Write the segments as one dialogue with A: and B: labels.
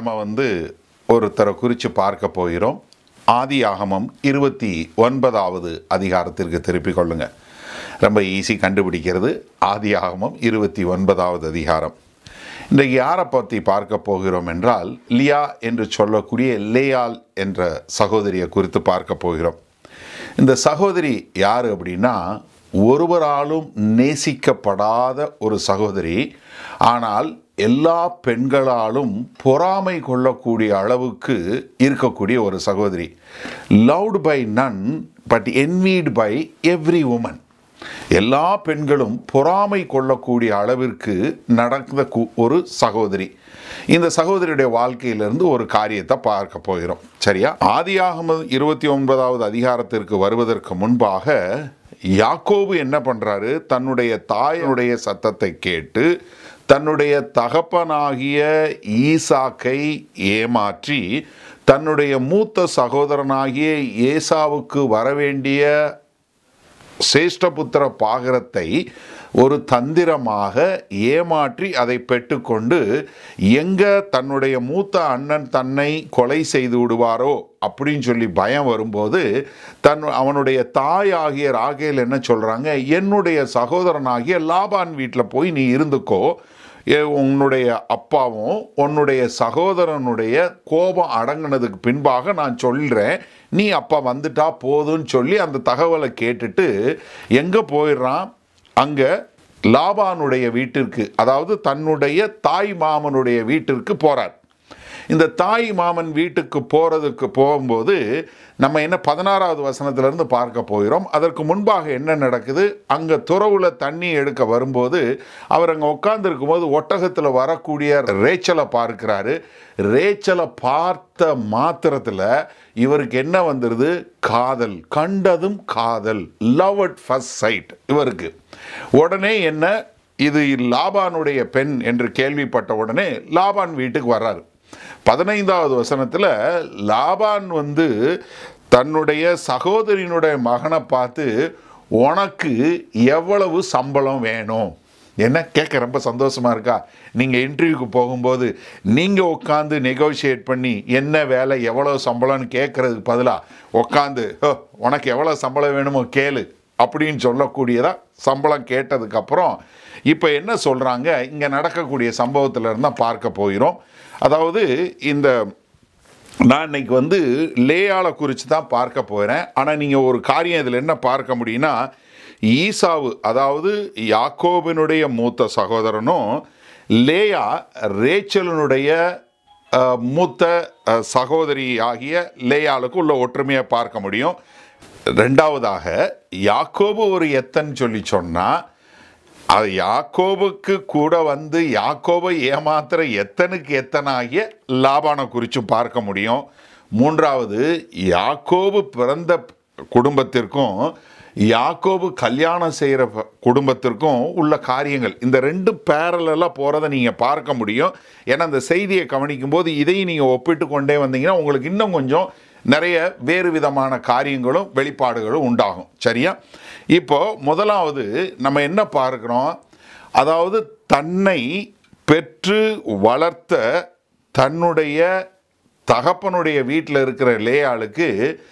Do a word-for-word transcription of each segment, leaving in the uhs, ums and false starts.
A: நம்ம வந்து ஒருத்தரை குறித்து பார்க்க போகிறோம். ஆதியாகமம் இருபத்தி ஒன்பதாவது அதிகாரத்திற்கு திருப்பிக் கொள்ளுங்க. ரொம்ப ஈஸி கண்டுபிடிக்கிறது. ஆதியாகமம் இருபத்தி ஒன்பதாவது அதிகாரம். இன்றைக்கு யாரை பற்றி பார்க்க போகிறோம் என்றால், லியா என்று சொல்லக்கூடிய லேயாள் என்ற சகோதரியை குறித்து பார்க்க போகிறோம். இந்த சகோதரி யார் அப்படின்னா, ஒருவராலும் நேசிக்கப்படாத ஒரு சகோதரி. ஆனால் எல்லா பெண்களாலும் பொறாமை கொள்ளக்கூடிய அளவுக்கு இருக்கக்கூடிய ஒரு சகோதரி. Loved by none but envied by every woman. எல்லா பெண்களும் பொறாமை கொள்ளக்கூடிய அளவிற்கு நடந்த ஒரு சகோதரி. இந்த சகோதரியுடைய வாழ்க்கையிலிருந்து ஒரு காரியத்தை பார்க்க போகிறோம். சரியா? ஆதியாகமம் இருபத்தி ஒன்பதாவது அதிகாரத்திற்கு வருவதற்கு முன்பாக யாக்கோபு என்ன பண்றாரு? தன்னுடைய தாயினுடைய சத்தத்தை கேட்டு தன்னுடைய தகப்பனாகிய ஈசாக்கை ஏமாற்றி தன்னுடைய மூத்த சகோதரனாகிய ஏசாவுக்கு வரவேண்டிய சேஷ்டபுத்திர பாகரத்தை ஒரு தந்திரமாக ஏமாற்றி அதை பெற்றுக்கொண்டு, எங்க தன்னுடைய மூத்த அண்ணன் தன்னை கொலை செய்து விடுவாரோ அப்படின்னு சொல்லி பயம் வரும்போது, தன் அவனுடைய தாயாகிய ராகேல் என்ன சொல்றாங்க, என்னுடைய சகோதரனாகிய லாபான் வீட்டில் போய் நீ இருந்துக்கோ, உன்னுடைய அப்பாவும் உன்னுடைய சகோதரனுடைய கோபம் அடங்கினதுக்கு பின்பாக நான் சொல்கிறேன், நீ அப்பா வந்துட்டா போதுன்னு சொல்லி அந்த தகவலை கேட்டுட்டு எங்கே போயிடுறான்? அங்கே லாபானுடைய வீட்டிற்கு, அதாவது தன்னுடைய தாய் மாமனுடைய வீட்டிற்கு போகிறார். இந்த தாய் மாமன் வீட்டுக்கு போகிறதுக்கு போகும்போது நம்ம என்ன பதினாறாவது வசனத்திலிருந்து பார்க்க போகிறோம். அதற்கு முன்பாக என்ன நடக்குது? அங்கே துறவுல தண்ணி எடுக்க வரும்போது அவர் அங்கே உட்கார்ந்துருக்கும் போது ஒட்டகத்தில் வரக்கூடிய ரேச்சலை பார்க்கிறாரு. ரேச்சலை பார்த்த மாத்திரத்தில் இவருக்கு என்ன வந்துடுது? காதல். கண்டதும் காதல். லவ் அட் ஃபர்ஸ்ட் சைட் இவருக்கு. உடனே என்ன, இது லாபானுடைய பெண் என்று கேள்விப்பட்ட உடனே லாபான் வீட்டுக்கு வர்றாரு. பதினைந்தாவது வசனத்தில் லாபான் வந்து தன்னுடைய சகோதரியினுடைய மகனை பார்த்து, உனக்கு எவ்வளவு சம்பளம் வேணும்? என்ன கேட்க ரொம்ப சந்தோஷமா இருக்கா? நீங்கள் இன்டர்வியூக்கு போகும்போது நீங்கள் உட்காந்து நெகோஷியேட் பண்ணி என்ன வேலை எவ்வளோ சம்பளம்னு கேட்கறதுக்கு பதிலாக உட்காந்து உனக்கு எவ்வளோ சம்பளம் வேணுமோ கேளு அப்படின்னு சொல்லக்கூடியதா சம்பளம் கேட்டதுக்கப்புறம் இப்போ என்ன சொல்கிறாங்க? இங்கே நடக்கக்கூடிய சம்பவத்தில் இருந்தால் பார்க்க போகிறோம். அதாவது இந்த நான் இன்னைக்கு வந்து லேயாளை குறித்து தான் பார்க்க போகிறேன். ஆனால் நீங்கள் ஒரு காரியம் இதில் என்ன பார்க்க முடியும்னா, ஈசாவு அதாவது யாக்கோபினுடைய மூத்த சகோதரனும் லேயா ரேச்சலனுடைய மூத்த சகோதரி ஆகிய லேயாளுக்கு உள்ள ஒற்றுமையை பார்க்க முடியும். ரெண்டாவதாக யாக்கோபு ஒரு எத்தன்னு சொல்லி சொன்னால், அது யாக்கோபுக்கு கூட வந்து யாக்கோபை ஏமாத்துற எத்தனுக்கு எத்தனாகிய லாபானை குறித்து பார்க்க முடியும். மூன்றாவது, யாக்கோபு பிறந்த குடும்பத்திற்கும் யாக்கோபு கல்யாணம் செய்கிற குடும்பத்திற்கும் உள்ள காரியங்கள், இந்த ரெண்டு பேரலாக போகிறத நீங்கள் பார்க்க முடியும். ஏன்னா அந்த செய்தியை கவனிக்கும் போது இதையும் நீங்கள் ஒப்பிட்டு கொண்டே வந்தீங்கன்னா உங்களுக்கு இன்னும் கொஞ்சம் நிறைய வேறு விதமான காரியங்களும் வெளிப்பாடுகளும் உண்டாகும். சரியா? இப்போ முதலாவது நம்ம என்ன பார்க்கிறோம்? அதாவது தன்னை பெற்று வளர்த்த தன்னுடைய தகப்பனுடைய வீட்டில் இருக்கிற லேயாளுக்கு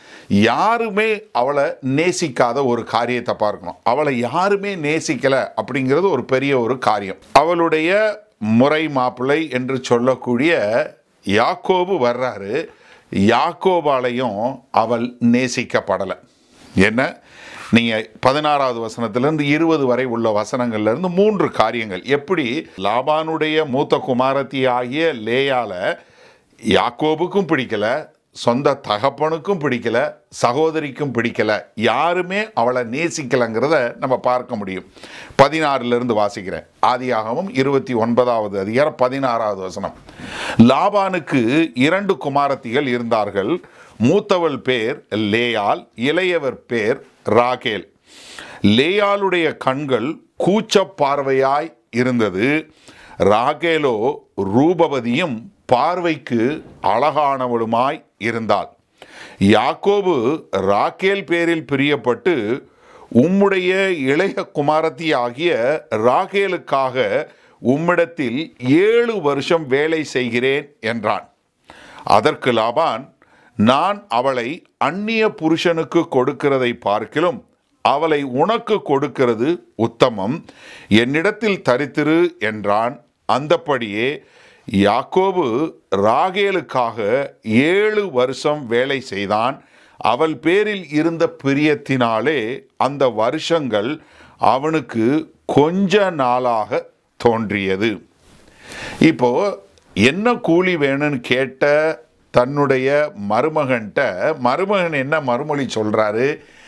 A: யாருமே அவளை நேசிக்காத ஒரு காரியத்தை பார்க்கணும். அவளை யாருமே நேசிக்கலை அப்படிங்கிறது ஒரு பெரிய ஒரு காரியம். அவளுடைய முறை மாப்பிள்ளை என்று சொல்லக்கூடிய யாக்கோபு வர்றாரு. யாக்கோபாலையும் அவள் நேசிக்கப்படலை. என்ன? நீங்கள் பதினாறாவது வசனத்திலிருந்து இருபது வரை உள்ள வசனங்கள்லேருந்து மூன்று காரியங்கள். எப்படி லாபானுடைய மூத்த குமாரத்தி ஆகிய லேயால யாக்கோபுக்கும் பிடிக்கல, சொந்த தகப்பனுக்கும் பிடிக்கல, சகோதரிக்கும் பிடிக்கல, யாருமே அவளை நேசிக்கலைங்கிறத நம்ம பார்க்க முடியும். பதினாறுலேருந்து வாசிக்கிறேன். ஆதியாகமம் இருபத்தி ஒன்பதாவது அதிகாரம் பதினாறாவது வசனம். லாபானுக்கு இரண்டு குமாரத்திகள் இருந்தார்கள். மூத்தவள் பேர் லேயாள், இளையவர் பேர் ராகேல். லேயாளுடைய கண்கள் கூச்ச பார்வையாய் இருந்தது. ராகேலோ ரூபவதியும் பார்வைக்கு அழகானவளுமாய் இருந்தாள். யாக்கோபு ராகேல் பேரில் பிரியப்பட்டு, உம்முடைய இளைய குமாரத்தி ஆகிய ராகேலுக்காக உம்மிடத்தில் ஏழு வருஷம் வேலை செய்கிறேன் என்றான். அதற்கு லாபான், நான் அவளை அந்நிய புருஷனுக்கு கொடுக்கிறதை பார்க்கிலும் அவளை உனக்கு கொடுக்கிறது உத்தமம், என்னிடத்தில் தரித்திரு என்றான். அந்தப்படியே யாக்கோபு ராகேலுக்காக ஏழு வருஷம் வேலை செய்தான். அவள் பேரில் இருந்த பிரியத்தினாலே அந்த வருஷங்கள் அவனுக்கு கொஞ்ச நாளாக தோன்றியது. இப்போ என்ன கூலி வேணும்னு கேட்ட தன்னுடைய மருமகன்கிட்ட மருமகன் என்ன மறுமொழி சொல்றாரு?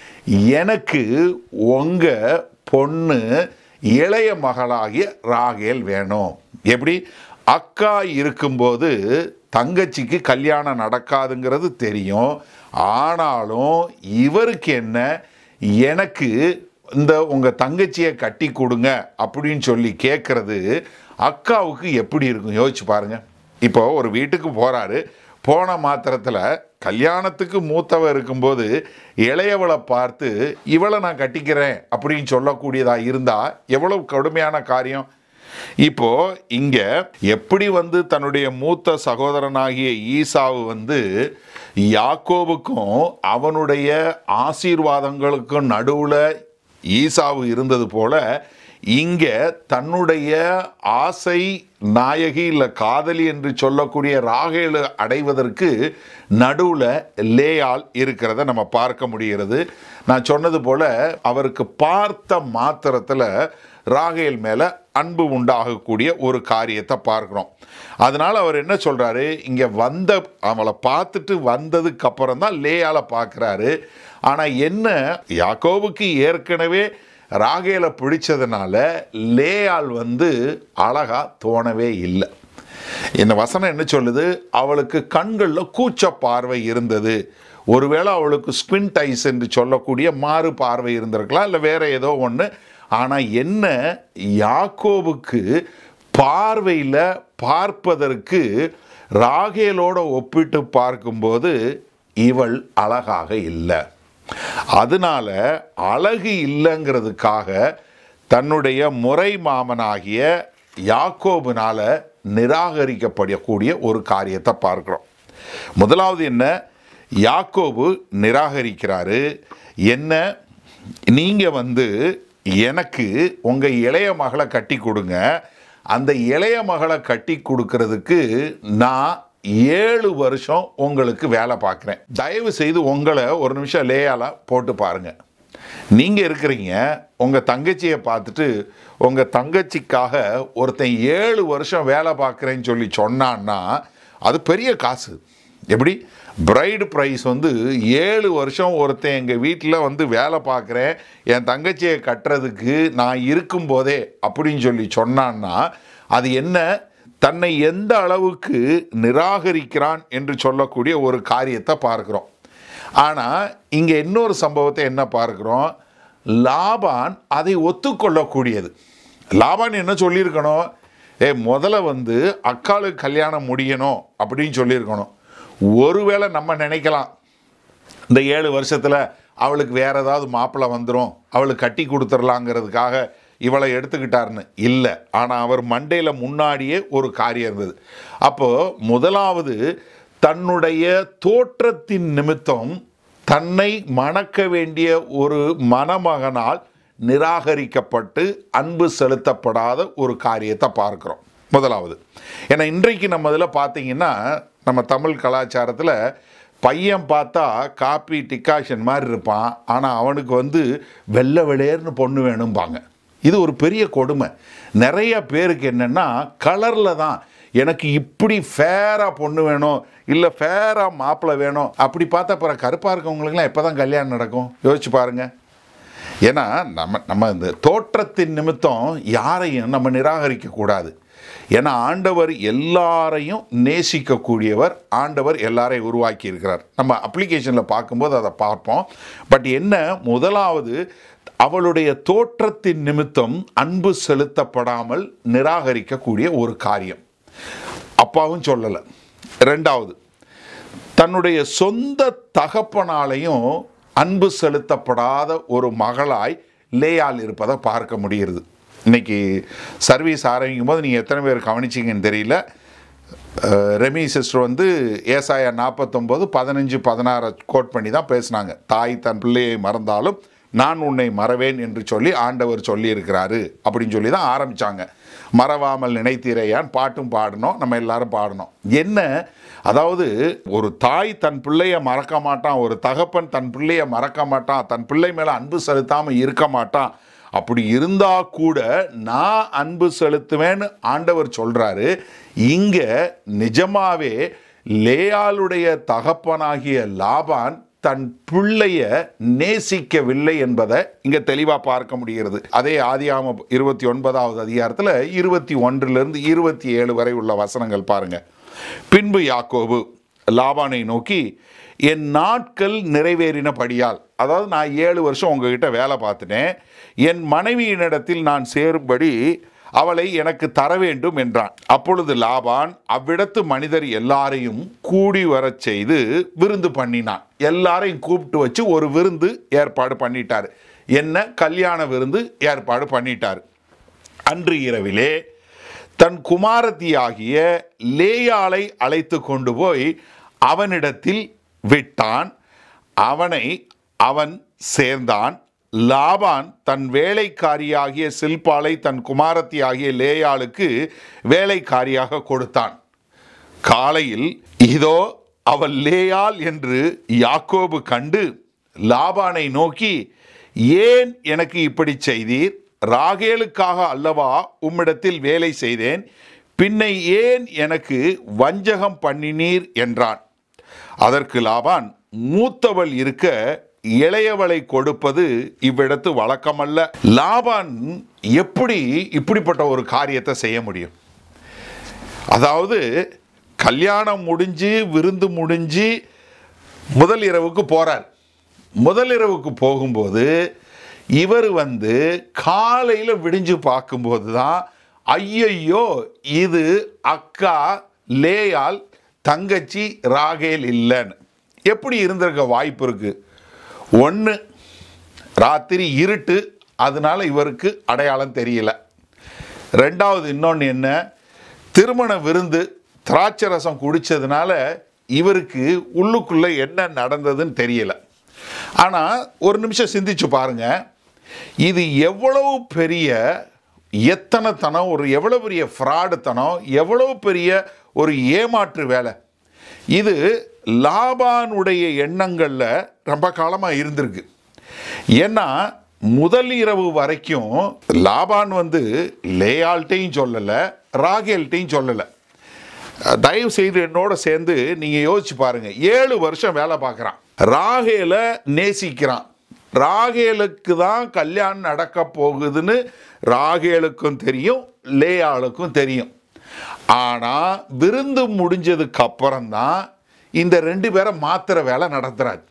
A: எனக்கு உங்க பொண்ணு இளைய மகளாகிய ராகேல் வேணும். எப்படி? அக்கா இருக்கும்போது தங்கச்சிக்கு கல்யாணம் நடக்காதுங்கிறது தெரியும். ஆனாலும் இவருக்கு என்ன, எனக்கு இந்த உங்கள் தங்கச்சியை கட்டி கொடுங்க அப்படின்னு சொல்லி கேட்குறது அக்காவுக்கு எப்படி இருக்கும் யோசிச்சு பாருங்க. இப்போ ஒரு வீட்டுக்கு போகிறாரு, போன மாத்திரத்தில் கல்யாணத்துக்கு மூத்தவ இருக்கும்போது இளையவளை பார்த்து இவளை நான் கட்டிக்கிறேன் அப்படின்னு சொல்லக்கூடியதாக இருந்தால் எவ்வளவு கடுமையான காரியம். இப்போ இங்க எப்படி வந்து தன்னுடைய மூத்த சகோதரனாகிய ஈசாவு வந்து யாக்கோபுக்கும் அவனுடைய ஆசீர்வாதங்களுக்கும் நடுவுல ஈசாவு இருந்தது போல இங்க தன்னுடைய ஆசை நாயகி இல்ல காதலி என்று சொல்லக்கூடிய ராகேல் அடைவதற்கு நடுவுல லேயாள் இருக்கிறத நம்ம பார்க்க முடிகிறது. நான் சொன்னது போல அவருக்கு பார்த்த மாத்திரத்துல ராகேல் மேல அன்பு உண்டாகக்கூடிய ஒரு காரியத்தை பார்க்கிறோம். அதனால அவர் என்ன சொல்றாரு, இங்க வந்த அவளை பார்த்துட்டு வந்ததுக்கு அப்புறம் தான் லேயாளை பார்க்கிறாரு. ஆனா என்ன, யாக்கோபுக்கு ஏற்கனவே ராகேலை பிடிச்சதுனால லேயாள் வந்து அழகா தோணவே இல்லை. இந்த வசனம் என்ன சொல்லுது, அவளுக்கு கண்களில் கூச்ச பார்வை இருந்தது. ஒருவேளை அவளுக்கு ஸ்குவிண்ட் ஐஸ் என்று சொல்லக்கூடிய மாறு பார்வை இருந்திருக்கலாம், இல்லை வேற ஏதோ ஒன்று. ஆனால் என்ன, யாக்கோபுக்கு பார்வையில் பார்ப்பதற்கு ராகேலோட ஒப்பிட்டு பார்க்கும்போது இவள் அழகாக இல்லை. அதனால அழகு இல்லைங்கிறதுக்காக தன்னுடைய முறை மாமனாகிய யாக்கோபுனால நிராகரிக்கப்படக்கூடிய ஒரு காரியத்தை பார்க்கிறோம். முதலாவது என்ன, யாக்கோபு நிராகரிக்கிறாரு. என்ன, நீங்க வந்து எனக்கு உங்க இளைய மகளை கட்டி கொடுங்க, அந்த இளைய மகளை கட்டி கொடுக்கறதுக்கு நான் ஏழு வருஷம் உங்களுக்கு வேலை பார்க்குறேன். தயவு செய்து உங்களை ஒரு நிமிஷம் லேயால போட்டு பாருங்க. நீங்க இருக்கிறீங்க, உங்க தங்கச்சியை பார்த்துட்டு உங்க தங்கச்சிக்காக ஒருத்தன் ஏழு வருஷம் வேலை பார்க்குறேன்னு சொல்லி சொன்னான்னா அது பெரிய காசு. எப்படி? பிரைடு ப்ரைஸ் வந்து ஏழு வருஷம் ஒருத்தன் எங்கள் வீட்டில் வந்து வேலை பார்க்குறேன், என் தங்கச்சியை கட்டுறதுக்கு நான் இருக்கும்போதே அப்படின்னு சொல்லி சொன்னான்னா அது என்ன, தன்னை எந்த அளவுக்கு நிராகரிக்கிறான் என்று சொல்லக்கூடிய ஒரு காரியத்தை பார்க்கிறோம். ஆனால் இங்கே இன்னொரு சம்பவத்தை என்ன பார்க்கிறோம், லாபான் அதை ஒத்துக்கொள்ளக்கூடியது. லாபான் என்ன சொல்லியிருக்கணும், ஏ முதல்ல வந்து அக்காளுக்கு கல்யாணம் முடியணும் அப்படின்னு சொல்லியிருக்கணும். ஒருவேளை நம்ம நினைக்கலாம் இந்த ஏழு வருஷத்தில் அவளுக்கு வேற ஏதாவது மாப்பிள்ளை வந்துடும், அவளுக்கு கட்டி கொடுத்துடலாங்கிறதுக்காக இவளை எடுத்துக்கிட்டாருன்னு இல்லை. ஆனால் அவர் மண்டையில் முன்னாடியே ஒரு காரியம் இருந்தது. அப்போது முதலாவது தன்னுடைய தோற்றத்தின் நிமித்தம் தன்னை மணக்க வேண்டிய ஒரு மணமகனால் நிராகரிக்கப்பட்டு அன்பு செலுத்தப்படாத ஒரு காரியத்தை பார்க்குறோம் முதலாவது. ஏன்னா இன்றைக்கு நம்ம இதில் பார்த்தீங்கன்னா நம்ம தமிழ் கலாச்சாரத்தில் பையன் பார்த்தா காப்பி டிகாஷன் மாதிரி இருப்பான், ஆனால் அவனுக்கு வந்து வெள்ளை வெளியேர்னு பொண்ணு வேணும்பாங்க. இது ஒரு பெரிய கொடுமை. நிறைய பேருக்கு என்னென்னா கலரில் தான் எனக்கு இப்படி ஃபேராக பொண்ணு வேணும், இல்லை ஃபேராக மாப்பிள்ளை வேணும். அப்படி பார்த்தா அப்புறம் கருப்பாக இருக்கவங்களுக்குலாம் எப்போ தான் கல்யாணம் நடக்கும் யோசிச்சு பாருங்கள். ஏன்னா நம்ம நம்ம இந்த தோற்றத்தின் நிமித்தம் யாரையும் நம்ம நிராகரிக்கக்கூடாது. ஏன்னா ஆண்டவர் எல்லாரையும் நேசிக்கக்கூடியவர், ஆண்டவர் எல்லாரையும் உருவாக்கி இருக்கிறார். நம்ம அப்ளிகேஷனில் பார்க்கும்போது அதை பார்ப்போம். பட் என்ன, முதலாவது அவளுடைய தோற்றத்தின் நிமித்தம் அன்பு செலுத்தப்படாமல் நிராகரிக்கக்கூடிய ஒரு காரியம் அப்பாவும் சொல்லலை. ரெண்டாவது, தன்னுடைய சொந்த தகப்பனாலையும் அன்பு செலுத்தப்படாத ஒரு மகளாய் லேயாள் இருப்பதை பார்க்க முடிகிறது. இன்னைக்கு சர்வீஸ் ஆரம்பிக்கும் போது நீங்கள் எத்தனை பேர் கவனிச்சிங்கன்னு தெரியல, ரெமி சிஸ்டர் வந்து ஏசாயா நாற்பத்தொம்போது பதினஞ்சு பதினாறு கோட் பண்ணி தான் பேசினாங்க. தாய் தன் பிள்ளையை மறந்தாலும் நான் உன்னை மறவேன் என்று சொல்லி ஆண்டவர் சொல்லியிருக்கிறாரு அப்படின்னு சொல்லி தான் ஆரம்பித்தாங்க. மறவாமல் நினைத்தீரையான் பாட்டும் பாடணும், நம்ம எல்லாரும் பாடணும். என்ன, அதாவது ஒரு தாய் தன் பிள்ளையை மறக்க மாட்டான், ஒரு தகப்பன் தன் பிள்ளையை மறக்க மாட்டான், தன் பிள்ளை மேலே அன்பு செலுத்தாமல் இருக்க மாட்டான். அப்படி இருந்தா கூட நான் அன்பு செலுத்துவேன்னு ஆண்டவர் சொல்றாரு. இங்க நிஜமாவே லேயாளுடைய தகப்பனாகிய லாபான் தன் பிள்ளைய நேசிக்கவில்லை என்பதை இங்க தெளிவா பார்க்க முடிகிறது. அதே ஆதியாகமம் இருபத்தி ஒன்பதாவது அதிகாரத்தில் இருபத்தி ஒன்றிலிருந்து இருபத்தி ஏழு வரை உள்ள வசனங்கள் பாருங்க. பின்பு யாக்கோபு லாபானை நோக்கி, என் நாட்கள் நிறைவேறினபடியால், அதாவது நான் ஏழு வருஷம் உங்ககிட்ட வேலை பார்த்துட்டேன், என் மனைவியினிடத்தில் நான் சேரும்படி அவளை எனக்கு தர வேண்டும் என்றான். அப்பொழுது லாபான் அவ்விடத்து மனிதர் எல்லாரையும் கூடி வரச் செய்து விருந்து பண்ணினான். எல்லாரையும் கூப்பிட்டு வச்சு ஒரு விருந்து ஏற்பாடு பண்ணிட்டார். என்ன, கல்யாண விருந்து ஏற்பாடு பண்ணிட்டார். அன்று இரவிலே தன் குமாரத்தியாகிய லேயாளை அழைத்து கொண்டு போய் அவனிடத்தில் விட்டான். அவனை அவன் சேர்ந்தான். லாபான் தன் வேலைக்காரியாகிய சில்பாளை தன் குமாரத்தியாகிய லேயாளுக்கு வேலைக்காரியாக கொடுத்தான். காலையில் இதோ அவள் லேயாள் என்று யாக்கோபு கண்டு லாபானை நோக்கி, ஏன் எனக்கு இப்படி செய்தீர்? ராகேலுக்காக அல்லவா உம்மிடத்தில் வேலை செய்தேன், பின்னை ஏன் எனக்கு வஞ்சகம் பண்ணினீர் என்றான். அதற்கு லாபான், மூத்தவள் இருக்க இளையவளை கொடுப்பது இவ்விடத்து வழக்கமல்ல. லாபான் எப்படி இப்படிப்பட்ட ஒரு காரியத்தை செய்ய முடியும்? அதாவது கல்யாணம் முடிஞ்சு விருந்து முடிஞ்சு முதல் இரவுக்கு போறார். முதல் இரவுக்கு போகும்போது இவர் வந்து காலையில் விடிஞ்சு பார்க்கும்போது தான், ஐயையோ இது அக்கா லேயாள் தங்கச்சி ராகேல் இல்லைன்னு. எப்படி இருந்திருக்க வாய்ப்பு இருக்கு? ஒன்று, ராத்திரி இருட்டு, அதனால இவருக்கு அடையாளம் தெரியல. ரெண்டாவது, இன்னொன்று என்ன, திருமண விருந்து திராட்சை ரசம் குடித்ததுனால இவருக்கு உள்ளுக்குள்ளே என்ன நடந்ததுன்னு தெரியல. ஆனால் ஒரு நிமிஷம் சிந்திச்சு பாருங்க, இது எவ்வளவு பெரிய எத்தனைத்தனம், ஒரு எவ்வளோ பெரிய ஃப்ராடுத்தனம், எவ்வளோ பெரிய ஒரு ஏமாற்று வேலை. இது லாபானுடைய எண்ணங்களில் ரொம்ப காலமாக இருந்திருக்கு. ஏன்னா முதல் இரவு வரைக்கும் லாபான் வந்து லேயாள்கிட்டையும் சொல்லலை, ராகேல்கிட்டையும் சொல்லலை. தயவு செய்து என்னோட சேர்ந்து நீங்கள் யோசிச்சு பாருங்கள். ஏழு வருஷம் வேலை பார்க்குறான், ராகேலை நேசிக்கிறான். ராகேலுக்கு தான் கல்யாணம் நடக்க போகுதுன்னு ராகேலுக்கும் தெரியும், லேயாளுக்கும் தெரியும். ஆனால் விருந்து முடிஞ்சதுக்கு அப்புறம்தான் இந்த ரெண்டு பேரை மாத்திர வேலை நடத்துறாரு.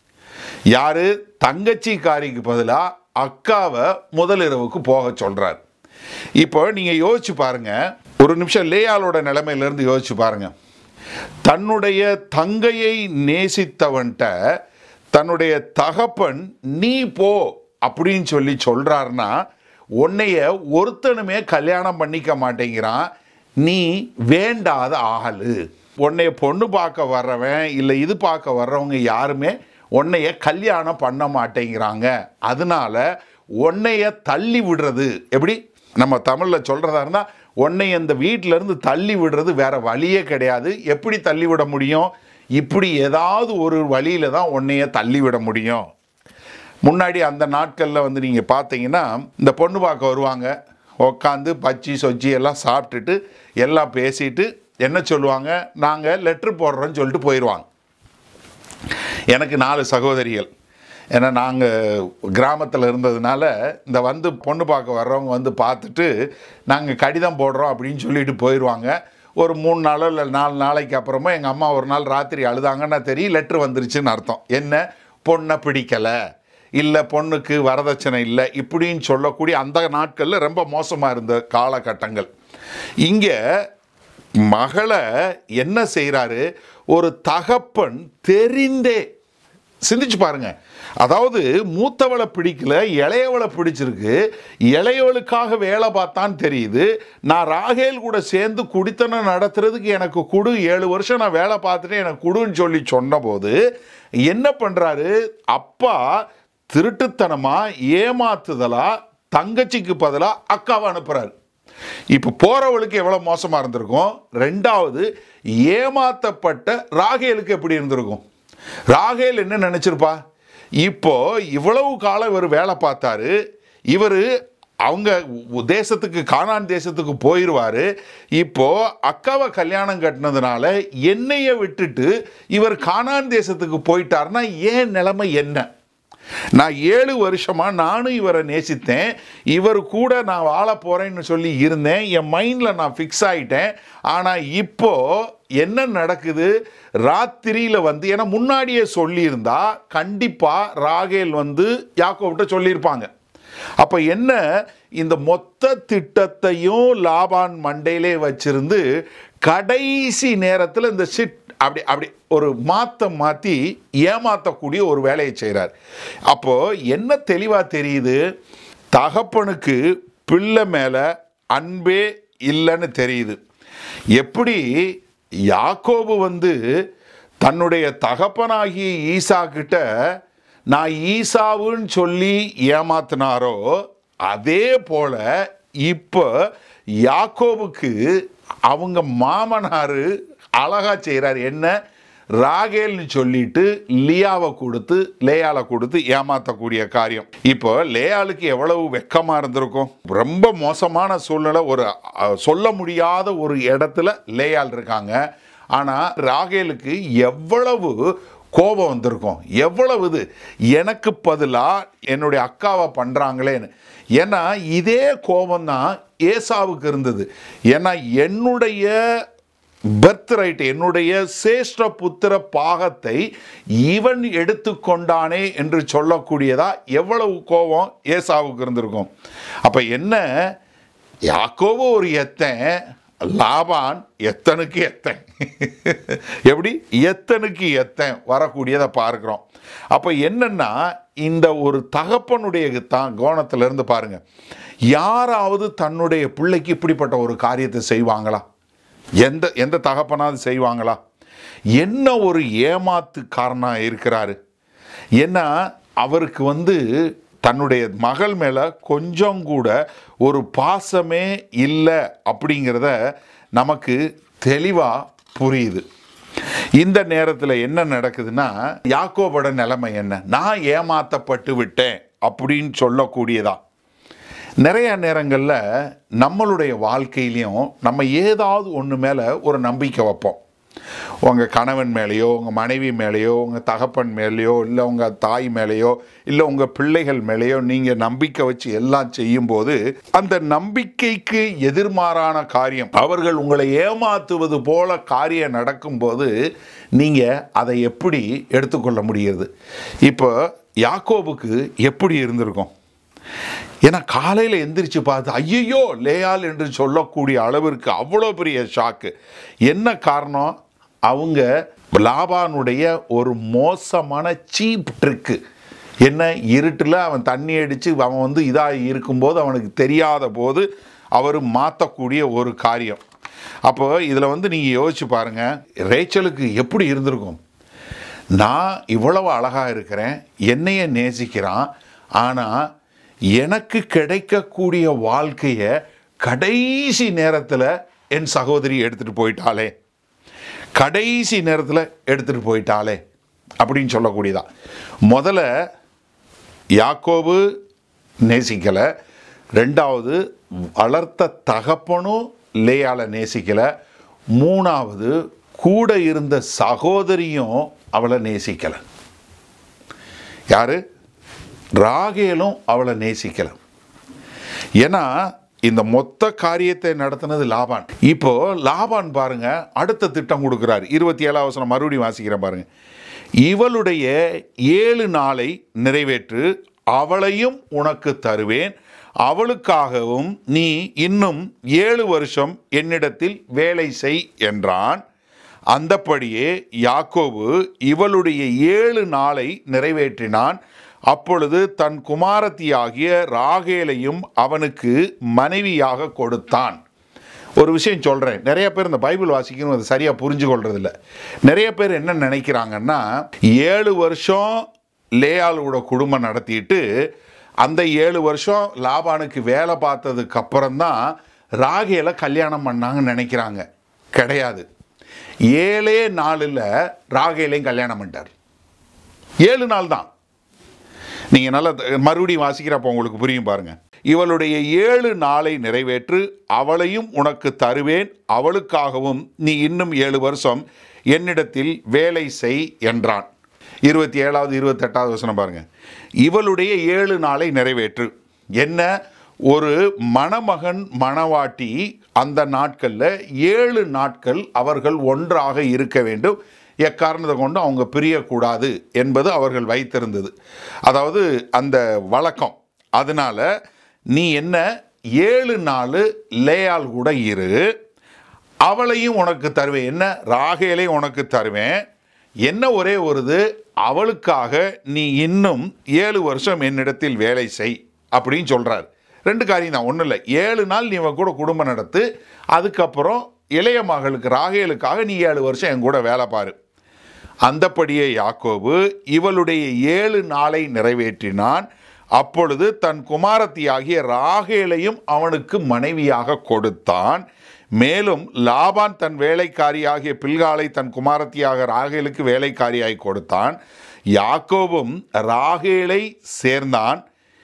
A: யாரு? தங்கச்சிக்காரிக்கு பதிலாக அக்காவை முதல் இரவுக்கு போக சொல்றார். இப்போ நீங்க யோசிச்சு பாருங்க, ஒரு நிமிஷம் லேயாளோட நிலைமையிலிருந்து யோசிச்சு பாருங்க. தன்னுடைய தங்கையை நேசித்தவன்ட்ட தன்னுடைய தகப்பன் நீ போ அப்படின்னு சொல்லி சொல்றாருன்னா, உன்னைய ஒருத்தனுமே கல்யாணம் பண்ணிக்க மாட்டேங்கிறான், நீ வேண்டாத ஆளு. உன்னைய பொண்ணு பார்க்க வர்றவன் இல்லை இது பார்க்க வர்றவங்க யாருமே உன்னைய கல்யாணம் பண்ண மாட்டேங்கிறாங்க. அதனால உன்னைய தள்ளி விடுறது, எப்படி நம்ம தமிழில் சொல்கிறதா இருந்தால், உன்னை அந்த வீட்டிலேருந்து தள்ளி விடுறது வேற வழியே கிடையாது. எப்படி தள்ளி விட முடியும்? இப்படி ஏதாவது ஒரு வழியில் தான் உன்னைய தள்ளி விட முடியும். முன்னாடி அந்த நாட்களில் வந்து நீங்கள் பார்த்தீங்கன்னா, இந்த பொண்ணு பார்க்க வருவாங்க, உட்காந்து பச்சி சொச்சி எல்லாம் சாப்பிட்டுட்டு எல்லாம் பேசிட்டு என்ன சொல்லுவாங்க, நாங்கள் லெட்ரு போடுறோன்னு சொல்லிட்டு போயிடுவாங்க. எனக்கு நாலு சகோதரிகள். ஏன்னா நாங்கள் கிராமத்தில் இருந்ததுனால இந்த வந்து பொண்ணு பார்க்க வர்றவங்க வந்து பார்த்துட்டு நாங்கள் கடிதம் போடுறோம் அப்படின்னு சொல்லிட்டு போயிடுவாங்க. ஒரு மூணு நாளோ இல்லை நாலு நாளைக்கு அப்புறமா எங்கள் அம்மா ஒரு நாள் ராத்திரி அழுதாங்கன்னா தெரியும் லெட்ரு வந்துருச்சுன்னு அர்த்தம். என்ன, பொண்ணை பிடிக்கலை, இல்லை பொண்ணுக்கு வரதட்சணை இல்லை இப்படின்னு சொல்லக்கூடிய அந்த நாட்களில் ரொம்ப மோசமாக இருந்த காலகட்டங்கள். இங்கே மகளை என்ன செய்கிறாரு, ஒரு தகப்பன் தெரிந்தே சிந்திச்சு பாருங்க. அதாவது மூத்தவளை பிடிக்கல, இளையவளை பிடிச்சிருக்கு. இளையவளுக்காக வேலை பார்த்தான்னு தெரியுது. நான் ராகேல் கூட சேர்ந்து குடித்தனம் நடத்துறதுக்கு எனக்கு குடு, ஏழு வருஷம் நான் வேலை பார்த்துட்டு எனக்கு குடுன்னு சொல்லி சொன்னபோது என்ன பண்றாரு? அப்பா திருட்டுத்தனமா ஏமாத்துதலா தங்கச்சிக்கு பதிலா அக்காவை அனுப்புறாரு. இப்ப போறவளுக்கு எவ்வளவு மோசமா இருந்திருக்கும். ரெண்டாவது, ஏமாத்தப்பட்ட ராகேலுக்கு எப்படி இருந்திருக்கும்? ராகேல் என்ன நினைச்சிருப்பா? இப்போ இவ்வளவு காலம் இவர் வேலை பார்த்தாரு, இவர் அவங்க தேசத்துக்கு, கானான் தேசத்துக்கு போயிடுவாரு. இப்போ அக்காவை கல்யாணம் கட்டினதுனால என்னைய விட்டுட்டு இவர் கானான் தேசத்துக்கு போயிட்டாருன்னா ஏன் நிலைமை என்ன? நான் ஏழு வருஷமா நானும் இவரை நேசித்தேன், இவர் கூட நான் வாழ போறேன்னு சொல்லி இருந்தேன், என் மைண்ட்ல நான் ஃபிக்ஸ் ஆயிட்டேன். ஆனா இப்போ என்ன நடக்குது? ராத்திரியில வந்து, ஏன்னா முன்னாடியே சொல்லியிருந்தா கண்டிப்பா ராகேல் வந்து யாக்கோபிட்ட சொல்லியிருப்பாங்க. அப்ப என்ன, இந்த மொத்த திட்டத்தையும் லாபான் மண்டையிலே வச்சிருந்து கடைசி நேரத்தில் இந்த சிட் அப்படி அப்படி ஒரு மாத்த மாத்தி ஏமாத்தக்கூடிய ஒரு வேலையை செய்கிறார். அப்போ என்ன தெளிவா தெரியுது? தகப்பனுக்கு பிள்ளை மேல அன்பே இல்லைன்னு தெரியுது. எப்படி யாக்கோபு வந்து தன்னுடைய தகப்பனாகிய ஈசா கிட்ட நான் ஈசாவுன்னு சொல்லி ஏமாத்தினாரோ, அதே போல இப்போ யாக்கோபுக்கு அவங்க மாமனாரு அழகா செய்கிறார். என்ன? ராகேல்னு சொல்லிட்டு லியாவை கொடுத்து, லேயாலை கொடுத்து ஏமாத்தக்கூடிய காரியம். இப்போ லேயாளுக்கு எவ்வளவு வெக்கமா இருந்திருக்கும். ரொம்ப மோசமான சூழ்நிலை, ஒரு சொல்ல முடியாத ஒரு இடத்துல லேயால் இருக்காங்க. ஆனா ராகேலுக்கு எவ்வளவு கோபம் வந்திருக்கும், எவ்வளவு இது எனக்கு பதிலா என்னுடைய அக்காவை பண்றாங்களேன்னு. ஏன்னா இதே கோபம் தான் ஏசாவுக்கு இருந்தது. ஏன்னா என்னுடைய பர்த் ரைட், என்னுடைய சேஷ்ட புத்திர பாகத்தை இவன் எடுத்துக்கொண்டானே என்று சொல்லக்கூடியதா எவ்வளவு கோபம் ஏசாவுக்கு இருந்திருக்கும். அப்ப என்ன, யாக்கோபு ஒரு எத்தன், லாபான் எத்தனுக்கு எத்தன். எப்படி எத்தனுக்கு எத்தன் வரக்கூடியதை பார்க்கிறோம். அப்ப என்னன்னா, இந்த ஒரு தகப்பனுடைய தான் கோணத்துல இருந்து பாருங்க, யாராவது தன்னுடைய பிள்ளைக்கு இப்படிப்பட்ட ஒரு காரியத்தை செய்வாங்களா? எந்த எந்த தகப்பனாவது செய்வாங்களா? என்ன ஒரு ஏமாத்துக்காரனா இருக்கிறாரு. ஏன்னா அவருக்கு வந்து தன்னுடைய மகள் மேல கொஞ்சம் கூட ஒரு பாசமே இல்லை அப்படிங்கிறத நமக்கு தெளிவா புரியுது. இந்த நேரத்தில் என்ன நடக்குதுன்னா, யாக்கோபோட நிலைமை என்ன? நான் ஏமாத்தப்பட்டு விட்டேன் அப்படின்னு சொல்லக்கூடியதா. நிறைய நேரங்களில் நம்மளுடைய வாழ்க்கையிலையும் நம்ம ஏதாவது ஒன்று மேலே ஒரு நம்பிக்கை வைப்போம். உங்கள் கணவன் மேலேயோ, உங்கள் மனைவி மேலேயோ, உங்கள் தகப்பன் மேலேயோ, இல்லை உங்கள் தாய் மேலேயோ, இல்லை உங்கள் பிள்ளைகள் மேலேயோ நீங்கள் நம்பிக்கை வச்சு எல்லாம் செய்யும்போது அந்த நம்பிக்கைக்கு எதிர்மாறான காரியம், அவர்கள் உங்களை ஏமாத்துவது போல காரியம் நடக்கும்போது நீங்கள் அதை எப்படி எடுத்துக்கொள்ள முடியுது? இப்போ யாக்கோபுக்கு எப்படி இருந்திருக்கும்? ஏன்னா காலையில் எந்திரிச்சு பார்த்து ஐயோ லேயால் என்று சொல்லக்கூடிய அளவிற்கு அவ்வளோ பெரிய ஷாக்கு. என்ன காரணம்? அவங்க லாபானுடைய ஒரு மோசமான சீப் ட்ரிக்கு. என்ன, இருட்டில் அவன் தண்ணி அடித்து அவன் வந்து இதாக இருக்கும்போது அவனுக்கு தெரியாத போது அவர் மாற்றக்கூடிய ஒரு காரியம். அப்போ இதில் வந்து நீங்கள் யோசிச்சு பாருங்கள், ரேச்சலுக்கு எப்படி இருந்திருக்கும்? நான் இவ்வளவு அழகாக இருக்கிறேன், என்னைய நேசிக்கிறான், ஆனால் எனக்கு கிடைக்கக்கூடிய வாழ்க்கையை கடைசி நேரத்தில் என் சகோதரி எடுத்துகிட்டு போயிட்டாலே, கடைசி நேரத்தில் எடுத்துகிட்டு போயிட்டாலே அப்படின்னு சொல்லக்கூடியதா. முதல்ல யாக்கோபு நேசிக்கலை, ரெண்டாவது வளர்த்த தகப்பனும் லேயாலை நேசிக்கலை, மூணாவது கூட இருந்த சகோதரியும் அவளை நேசிக்கலை. யாரு? ராகேலும் அவளை நேசிக்கல. ஏன்னா இந்த மொத்த காரியத்தை நடத்தினது லாபான். இப்போ லாபான் பாருங்க அடுத்த திட்டம் கொடுக்கிறார். இருபத்தி ஏழாம் வசனம் மறுபடியும் வாசிக்கிறேன் பாருங்க. இவளுடைய ஏழு நாளை நிறைவேற்று, அவளையும் உனக்கு தருவேன், அவளுக்காகவும் நீ இன்னும் ஏழு வருஷம் என்னிடத்தில் வேலை செய் என்றான். அந்தப்படியே யாக்கோபு இவளுடைய ஏழு நாளை நிறைவேற்றினான். அப்பொழுது தன் குமாரத்தியாகிய ராகேலையும் அவனுக்கு மனைவியாக கொடுத்தான். ஒரு விஷயம் சொல்கிறேன், நிறைய பேர் இந்த பைபிள் வாசிக்கணும் அது சரியாக புரிஞ்சு கொள்றதில்ல. நிறைய பேர் என்ன நினைக்கிறாங்கன்னா, ஏழு வருஷம் லேயாளோட குடும்பம் நடத்திட்டு அந்த ஏழு வருஷம் லாபானுக்கு வேலை பார்த்ததுக்கு அப்புறம்தான் ராகேலை கல்யாணம் பண்ணாங்கன்னு நினைக்கிறாங்க. கிடையாது. ஏழே நாளில் ராகேலையும் கல்யாணம் பண்ணிட்டார். ஏழு நாள் தான். நீங்கள் நல்லா மறுபடியும் வாசிக்கிறப்போ உங்களுக்கு புரியும் பாருங்க. இவளுடைய ஏழு நாளை நிறைவேற்று, அவளையும் உனக்கு தருவேன், அவளுக்காகவும் நீ இன்னும் ஏழு வருஷம் என்னிடத்தில் வேலை செய் என்றான். இருபத்தி ஏழாவது இருபத்தி எட்டாவது வசனம் பாருங்க. இவளுடைய ஏழு நாளை நிறைவேற்று என்ன? ஒரு மணமகன் மணவாட்டி அந்த நாட்களில் ஏழு நாட்கள் அவர்கள் ஒன்றாக இருக்க வேண்டும், எக்காரணத்தை கொண்டு அவங்க பிரியக்கூடாது என்பது அவர்கள் வைத்திருந்தது. அதாவது அந்த வழக்கம். அதனால நீ என்ன ஏழு நாள் லேயாள் கூட இரு, அவளையும் உனக்கு தருவேன். என்ன? ராகேலையும் உனக்கு தருவேன். என்ன ஒரே ஒரு அவளுக்காக நீ இன்னும் ஏழு வருஷம் என்னிடத்தில் வேலை செய் அப்படின்னு சொல்கிறார். ரெண்டு காரியம் தான், ஒன்றும் இல்லை. ஏழு நாள் நீ இவன் கூட குடும்பம் நடத்து, அதுக்கப்புறம் இளைய மகளுக்கு ராகேலுக்காக நீ ஏழு வருஷம் என் கூட வேலை பாரு. அந்தப்படியே யாக்கோபு இவளுடைய ஏழு நாளை நிறைவேற்றினான். அப்பொழுது தன் குமாரத்தியாகிய ராகேலையும் அவனுக்கு மனைவியாக கொடுத்தான். மேலும் லாபான் தன் வேலைக்காரியாகிய பில்காலை தன் குமாரத்தியாக ராகேலுக்கு வேலைக்காரியாய் கொடுத்தான். யாக்கோபும் ராகேலை சேர்ந்தான்.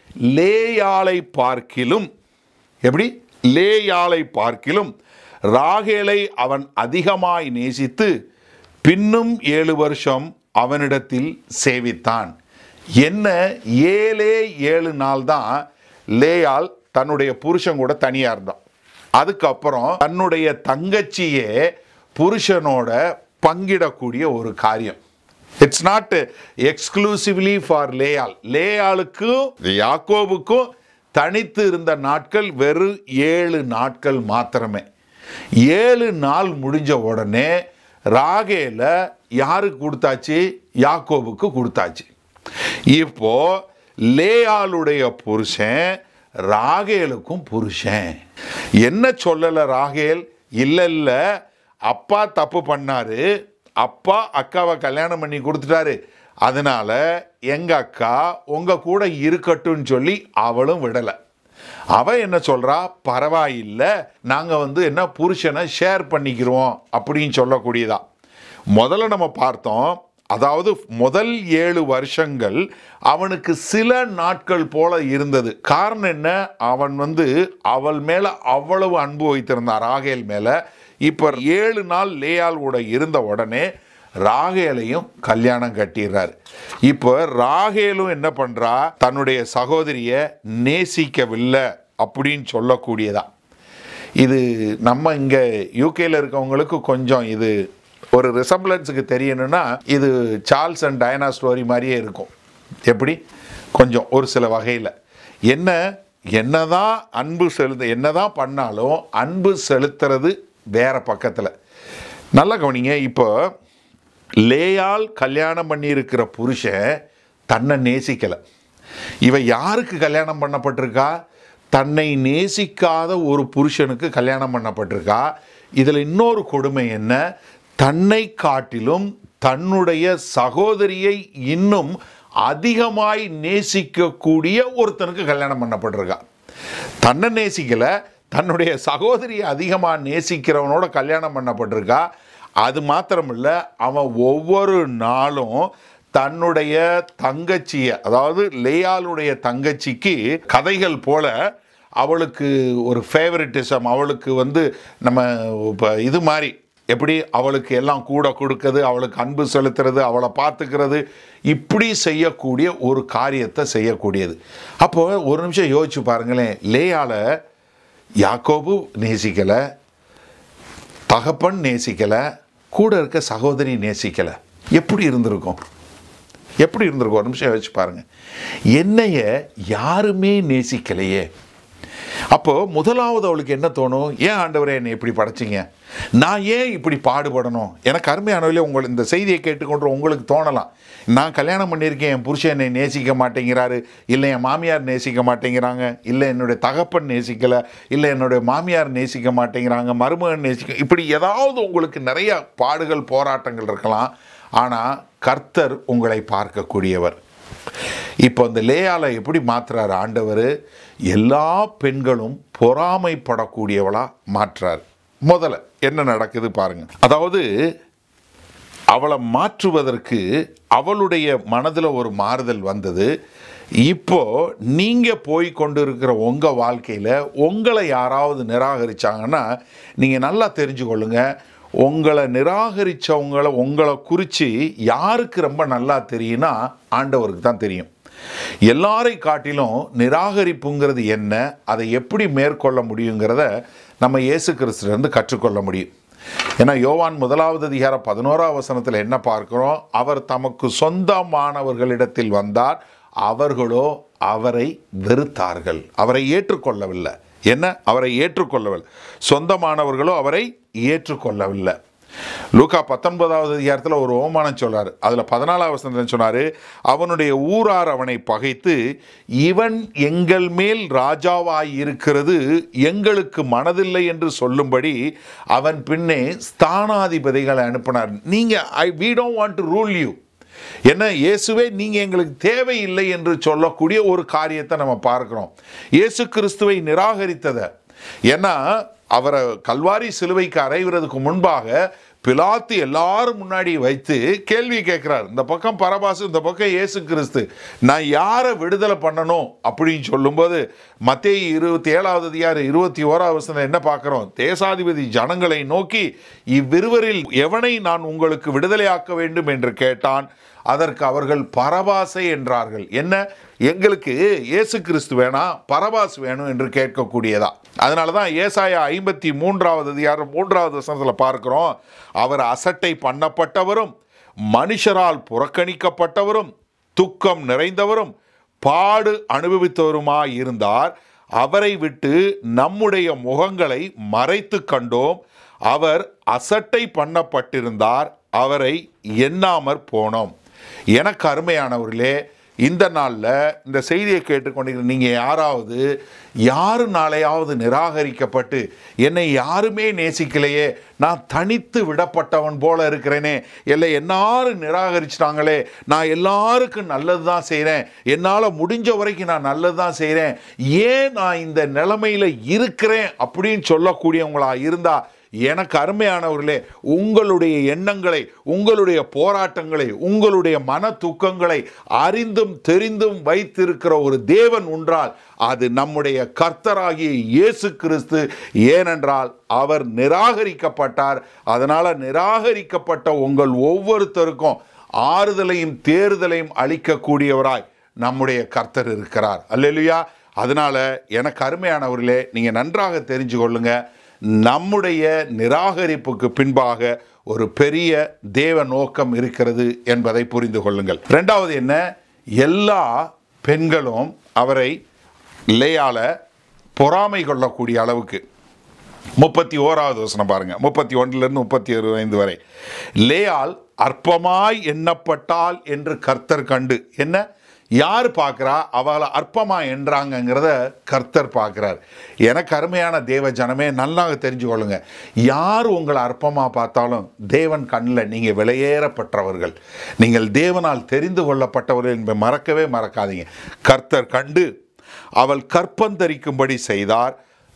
A: லேயாளை பார்க்கிலும், எப்படி? லேயாளை பார்க்கிலும் ராகேலை அவன் அதிகமாய் நேசித்து பின்னும் ஏழு வருஷம் அவனிடத்தில் சேவித்தான். என்ன? ஏழே ஏழு நாள் தான் லேயாள் தன்னுடைய புருஷன் கூட தனியாக இருந்தான். அதுக்கப்புறம் தன்னுடைய தங்கச்சியே புருஷனோட பங்கிடக்கூடிய ஒரு காரியம். இட்ஸ் நாட் எக்ஸ்க்ளூசிவ்லி ஃபார் லேயாள். லேயாளுக்கும் யாக்கோபுக்கும் தனித்து இருந்த நாட்கள் வெறும் ஏழு நாட்கள் மாத்திரமே. ஏழு நாள் முடிஞ்ச உடனே ராகேல யாருக்கு கொடுத்தாச்சு? யாக்கோபுக்கு கொடுத்தாச்சு. இப்போ லேயாளுடைய புருஷன் ராகேலுக்கும் புருஷன். என்ன சொல்லல ராகேல்? இல்லை இல்லை, அப்பா தப்பு பண்ணாரு, அப்பா அக்காவை கல்யாணம் பண்ணி கொடுத்துட்டாரு, அதனால எங்க அக்கா உங்க கூட இருக்கட்டும் சொல்லி அவளும் விடலை. அவ என்ன சொல்றா? பரவாயில்லை, நாங்க வந்து என்ன புருஷனை ஷேர் பண்ணிக்கிறோம் அப்படின்னு சொல்லக்கூடியதா. முதல்ல நம்ம பார்த்தோம், அதாவது முதல் ஏழு வருஷங்கள் அவனுக்கு சில நாட்கள் போல இருந்தது. காரணம் என்ன? அவன் வந்து அவள் மேல அவ்வளவு அன்பு வைத்திருந்தான், ராகேல் மேல. இப்ப ஏழு நாள் லேயாள் கூட இருந்த உடனே ராகேலையும் கல்யாணம் கட்டிடுறார். இப்போ ராகேலும் என்ன பண்றா? தன்னுடைய சகோதரிய நேசிக்கவில்லை அப்படின்னு சொல்லக்கூடியதா. இது நம்ம இங்க யூகேல இருக்கவங்களுக்கு கொஞ்சம் இது ஒரு ரிசம்பிளன்ஸுக்கு தெரியணும்னா இது சார்ல்ஸ் அண்ட் டயனா ஸ்டோரி மாதிரியே இருக்கும். எப்படி? கொஞ்சம் ஒரு சில வகையில். என்ன என்னதான் அன்பு செலுத்த என்னதான் பண்ணாலும் அன்பு செலுத்துறது வேற பக்கத்தில். நல்லா கவனிங்க. இப்போ லேயாள் கல்யாணம் பண்ணியிருக்கிற புருஷன் தன்னை நேசிக்கலை. இவ யாருக்கு கல்யாணம் பண்ணப்பட்டிருக்கா? தன்னை நேசிக்காத ஒரு புருஷனுக்கு கல்யாணம் பண்ணப்பட்டிருக்கா. இதில் இன்னொரு கொடுமை என்ன? தன்னை காட்டிலும் தன்னுடைய சகோதரியை இன்னும் அதிகமாய் நேசிக்கக்கூடிய ஒருத்தனுக்கு கல்யாணம் பண்ணப்பட்டிருக்கா. தன்னை நேசிக்கல, தன்னுடைய சகோதரியை அதிகமாக நேசிக்கிறவனோட கல்யாணம் பண்ணப்பட்டிருக்கா. அது மாத்திரமில்ல, அவன் ஒவ்வொரு நாளும் தன்னுடைய தங்கச்சியை, அதாவது லேயாளுடைய தங்கச்சிக்கு கதைகள் போல அவளுக்கு ஒரு ஃபேவரட்டிசம், அவளுக்கு வந்து நம்ம இப்போ இது மாதிரி எப்படி அவளுக்கு எல்லாம் கூட கொடுக்குறது, அவளுக்கு அன்பு செலுத்துறது, அவளை பார்த்துக்கிறது, இப்படி செய்யக்கூடிய ஒரு காரியத்தை செய்யக்கூடியது. அப்போ ஒரு நிமிஷம் யோசிச்சு பாருங்களேன். லேயாளை யாக்கோபு நேசிக்கலை, தகப்பன் நேசிக்கலை, கூட இருக்க சகோதரி நேசிக்கலை. எப்படி இருந்திருக்கும்? எப்படி இருந்திருக்கும்? ஒரு நிமிஷம் யோசிச்சு பாருங்க. என்னைய யாருமே நேசிக்கலையே, அப்போது முதலாவது அவளுக்கு என்ன தோணும்? ஏன் ஆண்டவரே என்னை இப்படி படைச்சிங்க, நான் ஏன் இப்படி பாடுபடணும்? எனக்கு அருமையானவர்களே, உங்கள் இந்த செய்தியை கேட்டுக்கொண்டு உங்களுக்கு தோணலாம், நான் கல்யாணம் பண்ணியிருக்கேன், என் புருஷன் என்னை நேசிக்க மாட்டேங்கிறாரு, இல்லை என் மாமியார் நேசிக்க மாட்டேங்கிறாங்க, இல்லை என்னுடைய தகப்பன் நேசிக்கலை, இல்லை என்னுடைய மாமியார் நேசிக்க மாட்டேங்கிறாங்க, மருமகன் நேசிக்க, இப்படி ஏதாவது உங்களுக்கு நிறைய பாடுகள் போராட்டங்கள் இருக்கலாம். ஆனால் கர்த்தர் உங்களை பார்க்கக்கூடியவர். இப்போ இந்த லேயால எப்படி மாற்றுறாரு ஆண்டவர்? எல்லா பெண்களும் பொறாமைப்படக்கூடியவளா மாற்றுறார். முதல்ல என்ன நடக்குது பாருங்க. அதாவது அவளை மாற்றுவதற்கு அவளுடைய மனதில் ஒரு மாறுதல் வந்தது. இப்போ நீங்க போய் கொண்டு இருக்கிற உங்க வாழ்க்கையில் உங்களை யாராவது நிராகரிச்சாங்கன்னா நீங்க நல்லா தெரிஞ்சுக்கொள்ளுங்க, உங்களை நிராகரித்தவங்களை உங்களை குறித்து யாருக்கு ரொம்ப நல்லா தெரியும்னா ஆண்டவருக்கு தான் தெரியும். எல்லாரை காட்டிலும் நிராகரிப்புங்கிறது என்ன, அதை எப்படி மேற்கொள்ள முடியுங்கிறத நம்ம இயேசு கிறிஸ்துவிலிருந்து கற்றுக்கொள்ள முடியும். ஏன்னா யோவான் முதலாவது அதிகாரம் பதினோராம் வசனத்தில் என்ன பார்க்கிறோம்? அவர் தமக்கு சொந்தமானவர்களிடத்தில் வந்தார், அவர்களோ அவரை வெறுத்தார்கள், அவரை ஏற்றுக்கொள்ளவில்லை. என்ன? அவரை ஏற்றுக்கொள்ளவில்லை. சொந்தமானவர்களோ அவரை ஏற்றுக்கொள்ளவில்லை. லூக்கா பத்தொன்பதாவது அதிகாரத்தில் ஒரு ஓமானம் சொல்றாரு. அதில் பதினாலாவது வசனத்தில் சொன்னார், அவனுடைய ஊரார் அவனை பகைத்து, இவன் எங்கள் மேல் ராஜாவாய் இருக்கிறது எங்களுக்கு மனதில்லை என்று சொல்லும்படி அவன் பின்னே ஸ்தானாதிபதிகளை அனுப்பினார். நீங்கள் I we don't want to rule you, என்ன இயேசுவே நீங்கள் எங்களுக்கு தேவையில்லை என்று சொல்லக்கூடிய ஒரு காரியத்தை நம்ம பார்க்கிறோம். இயேசு கிறிஸ்துவை நிராகரித்ததை, ஏன்னா அவரை கல்வாரி சிலுவைக்கு அறைவதற்கு முன்பாக பிலாத்து எல்லாரும் முன்னாடி வைத்து கேள்வி கேட்கிறார். இந்த பக்கம் பரபாசு, இந்த பக்கம் இயேசு கிறிஸ்து, நான் யாரை விடுதலை பண்ணணும் அப்படின்னு சொல்லும்போது மத்தேயு இருபத்தி ஏழாவது அதிகாரம் இருபத்தி ஓராவது வசனம் என்ன பார்க்கிறோம்? தேசாதிபதி ஜனங்களை நோக்கி, இவ்விருவரில் எவனை நான் உங்களுக்கு விடுதலையாக்க வேண்டும் என்று கேட்டான். அதற்கு அவர்கள் பரபாசை என்றார்கள். என்ன? எங்களுக்கு இயேசு கிறிஸ்து வேணாம், பரபாஸ் வேணும் என்று கேட்கக்கூடியதா. அதனால தான் ஏசாயா ஐம்பத்தி மூன்றாவது அதிகாரம் மூன்றாவது வசனத்தில் பார்க்கிறோம், அவர் அசட்டை பண்ணப்பட்டவரும் மனுஷரால் புறக்கணிக்கப்பட்டவரும் துக்கம் நிறைந்தவரும் பாடு அனுபவித்தவருமாய் இருந்தார். அவரை விட்டு நம்முடைய முகங்களை மறைத்து கண்டோம். அவர் அசட்டை பண்ணப்பட்டிருந்தார், அவரை எண்ணாமற் போனோம். எனக்கு அருமையானவர்களே, இந்த நாளில் இந்த செய்தியை கேட்டுக்கொண்டிருக்கிற நீங்கள் யாராவது யாரு நாளையாவது நிராகரிக்கப்பட்டு என்னை யாருமே நேசிக்கலையே, நான் தனித்து விடப்பட்டவன் போல இருக்கிறேனே, இல்லை எல்லாரும் நிராகரிச்சிட்டாங்களே, நான் எல்லாருக்கும் நல்லது தான் செய்கிறேன், என்னால் முடிஞ்ச வரைக்கும் நான் நல்லது தான் செய்கிறேன், ஏன் நான் இந்த நிலைமையில் இருக்கிறேன் அப்படின்னு சொல்லக்கூடியவங்களா இருந்தால், எனக்கு அருமையானவர்களே, உங்களுடைய எண்ணங்களை, உங்களுடைய போராட்டங்களை, உங்களுடைய மன துக்கங்களை அறிந்தும் தெரிந்தும் வைத்திருக்கிற ஒரு தேவன் உண்டால் அது நம்முடைய கர்த்தராகிய இயேசு கிறிஸ்து. ஏனென்றால் அவர் நிராகரிக்கப்பட்டார். அதனால் நிராகரிக்கப்பட்ட உங்கள் ஒவ்வொருத்தருக்கும் ஆறுதலையும் தேறுதலையும் அளிக்கக்கூடியவராய் நம்முடைய கர்த்தர் இருக்கிறார். அல்லேலூயா. அதனால் எனக்கு அருமையானவர்களே, நீங்கள் நன்றாக தெரிஞ்சு கொள்ளுங்க, நம்முடைய நிராகரிப்புக்கு பின்பாக ஒரு பெரிய தேவ நோக்கம் இருக்கிறது என்பதை புரிந்து கொள்ளுங்கள். ரெண்டாவது என்ன? எல்லா பெண்களும் அவரை லேயால பொறாமை கொள்ளக்கூடிய அளவுக்கு, முப்பத்தி ஓராவது வசனம் பாருங்க, முப்பத்தி ஒன்றிலிருந்து முப்பத்தி ஐந்து வரை, லேயால் அற்பமாய் எண்ணப்பட்டால் என்று கர்த்தர் கண்டு, என்ன யார் பார்க்குறா? அவளை அற்பமாக என்றாங்கங்கிறத கர்த்தர் பார்க்குறார். எனக்கு அருமையான தேவ ஜனமே, நல்லாக தெரிஞ்சுக்கொள்ளுங்க, யார் உங்களை அற்பமாக பார்த்தாலும் தேவன் கண்ணில் நீங்கள் விலையேறப்பட்டவர்கள், நீங்கள் தேவனால் தெரிந்து கொள்ளப்பட்டவர்கள் என்பதை மறக்கவே மறக்காதீங்க. கர்த்தர் கண்டு அவள் கற்பந்தரிக்கும்படி செய்தார்.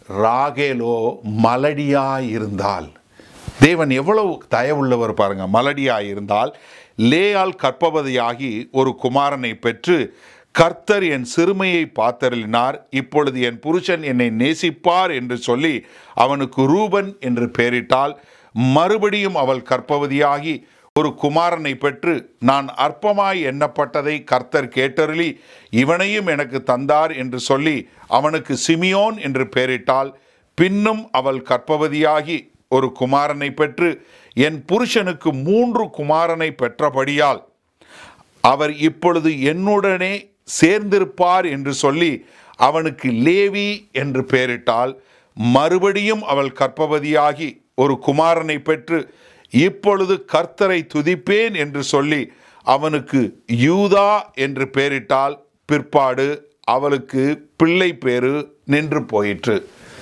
A: ராகேலோ மலடியாய் இருந்தால், தேவன் எவ்வளவு தயவுள்ளவர் பாருங்க. மலடியாய் இருந்தால் லேயால் கற்பவதியாகி ஒரு குமாரனை பெற்று, கர்த்தர் என் சிறுமையை பார்த்தருளினார், இப்பொழுது என் புருஷன் என்னை நேசிப்பார் என்று சொல்லி அவனுக்கு ரூபன் என்று பெயரிட்டாள். மறுபடியும் அவள் கற்பவதியாகி ஒரு குமாரனை பெற்று, நான் அற்பமாய் எண்ணப்பட்டதை கர்த்தர் கேட்டருளி இவனையும் எனக்கு தந்தார் என்று சொல்லி அவனுக்கு சிமியோன் என்று பெயரிட்டாள். பின்னும் அவள் கற்பவதியாகி ஒரு குமாரனை பெற்று, என் புருஷனுக்கு மூன்று குமாரனை பெற்றபடியால் அவர் இப்பொழுது என்னுடனே சேர்ந்திருப்பார் என்று சொல்லி அவனுக்கு லேவி என்று பெயரிட்டால், மறுபடியும் அவள் கர்ப்பவதியாகி ஒரு குமாரனை பெற்று இப்பொழுது கர்த்தரை துதிப்பேன் என்று சொல்லி அவனுக்கு யூதா என்று பெயரிட்டால், பிற்பாடு அவளுக்கு பிள்ளை பேரு நின்று போயிற்று.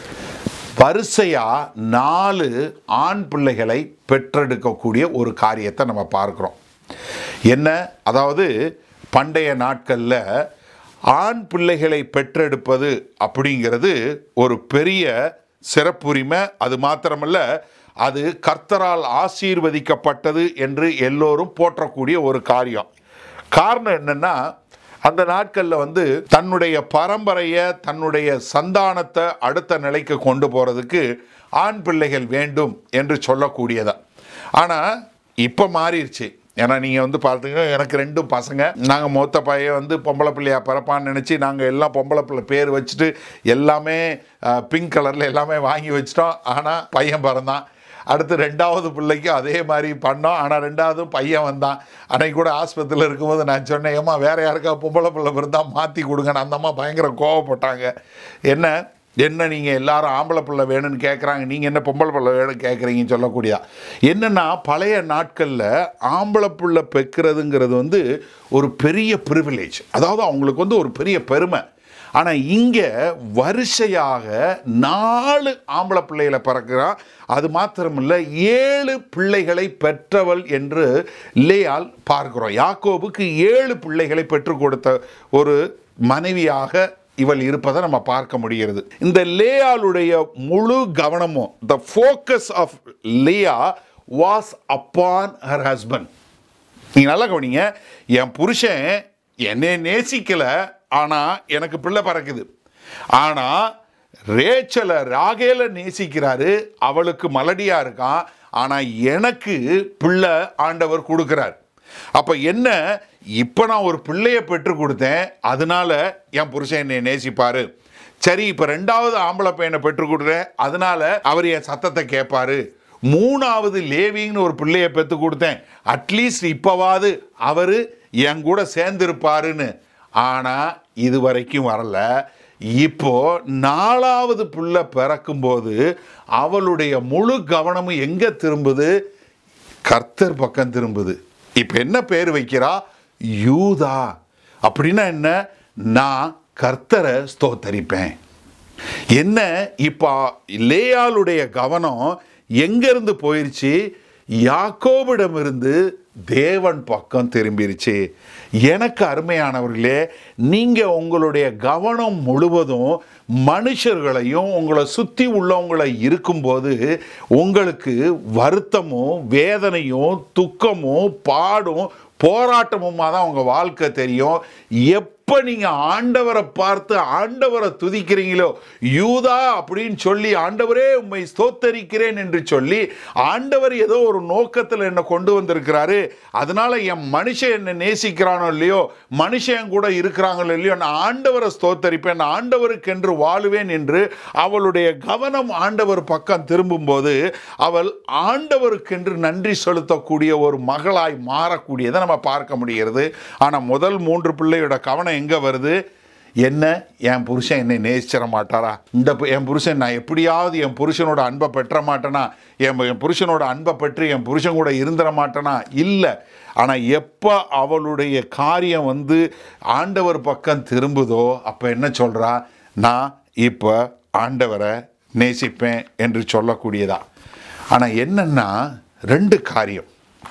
A: வரிசையா நாலு ஆண் பிள்ளைகளை பெற்றெடுக்கக்கூடிய ஒரு காரியத்தை நம்ம பார்க்கிறோம். என்ன, அதாவது பண்டைய நாட்களில் ஆண் பிள்ளைகளை பெற்றெடுப்பது அப்படிங்கிறது ஒரு பெரிய சிறப்புரிமை. அது மாத்திரமல்ல, அது கர்த்தரால் ஆசீர்வதிக்கப்பட்டது என்று எல்லோரும் போற்றக்கூடிய ஒரு காரியம். காரணம் என்னன்னா, அந்த நாட்களில் வந்து தன்னுடைய பரம்பரையை, தன்னுடைய சந்தானத்தை அடுத்த நிலைக்கு கொண்டு போகிறதுக்கு ஆண் பிள்ளைகள் வேண்டும் என்று சொல்லக்கூடியதான். ஆனால் இப்போ மாறிடுச்சு. ஏன்னா நீங்கள் வந்து பார்த்தீங்கன்னா, எனக்கு ரெண்டும் பசங்க. நாங்கள் மூத்த பையன் வந்து பொம்பளை பிள்ளையா பிறப்பான்னு நினச்சி நாங்கள் எல்லாம் பொம்பளை பிள்ளை பேர் வச்சுட்டு எல்லாமே பிங்க் கலரில் எல்லாமே வாங்கி வச்சிட்டோம். ஆனால் பையன் பிறந்தான். அடுத்து ரெண்டாவது பிள்ளைக்கு அதே மாதிரி பண்ணோம். ஆனால் ரெண்டாவதும் பையன் வந்தான். அன்னைக்கு கூட ஆஸ்பத்திரியில் இருக்கும்போது நான் சொன்னேன், ஏம்மா வேறு யாருக்கா பொம்பளை பிள்ளை பிறந்தால் மாற்றி கொடுங்கன்னு. அந்த அம்மா பயங்கர கோவப்பட்டாங்க. என்ன என்ன நீங்கள் எல்லாரும் ஆம்பளை பிள்ளை வேணும்னு கேட்குறாங்க, நீங்கள் என்ன பொம்பளை பிள்ளை வேணும்னு கேட்குறீங்கன்னு சொல்லக்கூடியதா. என்னென்னா, பழைய நாட்களில் ஆம்பளை பிள்ளை பெக்கிறதுங்கிறது வந்து ஒரு பெரிய ப்ரிவிலேஜ், அதாவது அவங்களுக்கு வந்து ஒரு பெரிய பெருமை. ஆனால் இங்கே வரிசையாக நாலு ஆம்பளை பிள்ளைகளை பிறக்கிறான். அது மாத்திரமில்லை, ஏழு பிள்ளைகளை பெற்றவள் என்று லேயாள் பார்க்கிறோம். யாக்கோபுக்கு ஏழு பிள்ளைகளை பெற்றுக் கொடுத்த ஒரு மனைவியாக இவள் இருப்பதை நம்ம பார்க்க முடிகிறது. இந்த லேயாளுடைய முழு கவனமும், the focus of Leah was upon her husband. நீங்க நல்லா கவனிங்க, என் புருஷன் என்னை நேசிக்கல, ஆனா எனக்கு பிள்ளை பறக்குது. ஆனா ரேச்சலை ராகேல நேசிக்கிறாரு, அவளுக்கு மலடியா இருக்கான், ஆனா எனக்கு பிள்ளை ஆண்டவர் கொடுக்கிறார். அப்ப என்ன, இப்ப நான் ஒரு பிள்ளைய பெற்று கொடுத்தேன், அதனால என் புருஷன் என்னை நேசிப்பாரு. சரி, இப்ப ரெண்டாவது ஆம்பளை பையனை பெற்று கொடுத்தேன், அதனால அவர் என் சத்தத்தை கேட்பாரு. மூணாவது லேவின்னு ஒரு பிள்ளைய பெற்று கொடுத்தேன், அட்லீஸ்ட் இப்பவாது அவரு என் கூட சேர்ந்திருப்பாருன்னு. ஆனா இது வரைக்கும் வரல. இப்போ நாலாவது பிள்ளை பிறக்கும்போது அவளுடைய முழு கவனமும் எங்க திரும்புது? கர்த்தர் பக்கம் திரும்புது. இப்ப என்ன பேர் வைக்கிறா? யூதா. அப்படின்னா என்ன? நான் கர்த்தரை ஸ்தோத்தரிப்பேன். என்ன, இப்ப லேயாளுடைய கவனம் எங்க இருந்து போயிருச்சு? யாக்கோபிடமிருந்து தேவன் பக்கம் திரும்பிருச்சு. எனக்கு அருமையானவர்களே, நீங்க உங்களுடைய கவனம் முழுவதும் மனுஷர்களையும் உங்களை சுற்றி உள்ளவங்களை இருக்கும்போது உங்களுக்கு வருத்தமும் வேதனையும் துக்கமும் பாடும் போராட்டமுமா தான் உங்க வாழ்க்கை தெரியும். எப்ப நீங்க ஆண்டவரை பார்த்து ஆண்டவரை துதிக்கிறீங்களோ, யூதா அப்படின்னு சொல்லி ஆண்டவரே உம்மை ஸ்தோத்தரிக்கிறேன் என்று சொல்லி, ஆண்டவர் ஏதோ ஒரு நோக்கத்தில் என்னை கொண்டு வந்திருக்கிறாரு, அதனால என் மனுஷன் என்னை நேசிக்கிறானோ இல்லையோ, மனுஷன் கூட இருக்கிறாங்களோ இல்லையோ, நான் ஆண்டவரை ஸ்தோத்தரிப்பேன், ஆண்டவருக்கென்று வாழுவேன் என்று அவளுடைய கவனம் ஆண்டவர் பக்கம் திரும்பும் போது அவள் ஆண்டவருக்கென்று நன்றி செலுத்தக்கூடிய ஒரு மகளாய் மாறக்கூடியதை நம்ம பார்க்க முடிகிறது. ஆனால் முதல் மூன்று பிள்ளையோட கவனம் எங்க வருது? என்ன, என் புருஷன் என்னை நேசிச்சிட மாட்டாரா? இந்த என் புருஷன், நான் எப்படியாவது என் புருஷனோட அன்பை பெற்ற மாட்டேனா? என் என் புருஷனோட அன்பை பெற்று என் புருஷன் கூட இருந்துட மாட்டேனா? இல்லை. ஆனால் எப்போ அவளுடைய காரியம் வந்து ஆண்டவர் பக்கம் திரும்புதோ அப்போ என்ன சொல்கிறா? நான் இப்போ ஆண்டவரை நேசிப்பேன் என்று சொல்லக்கூடியதா. ஆனால் என்னன்னா, ரெண்டு காரியம்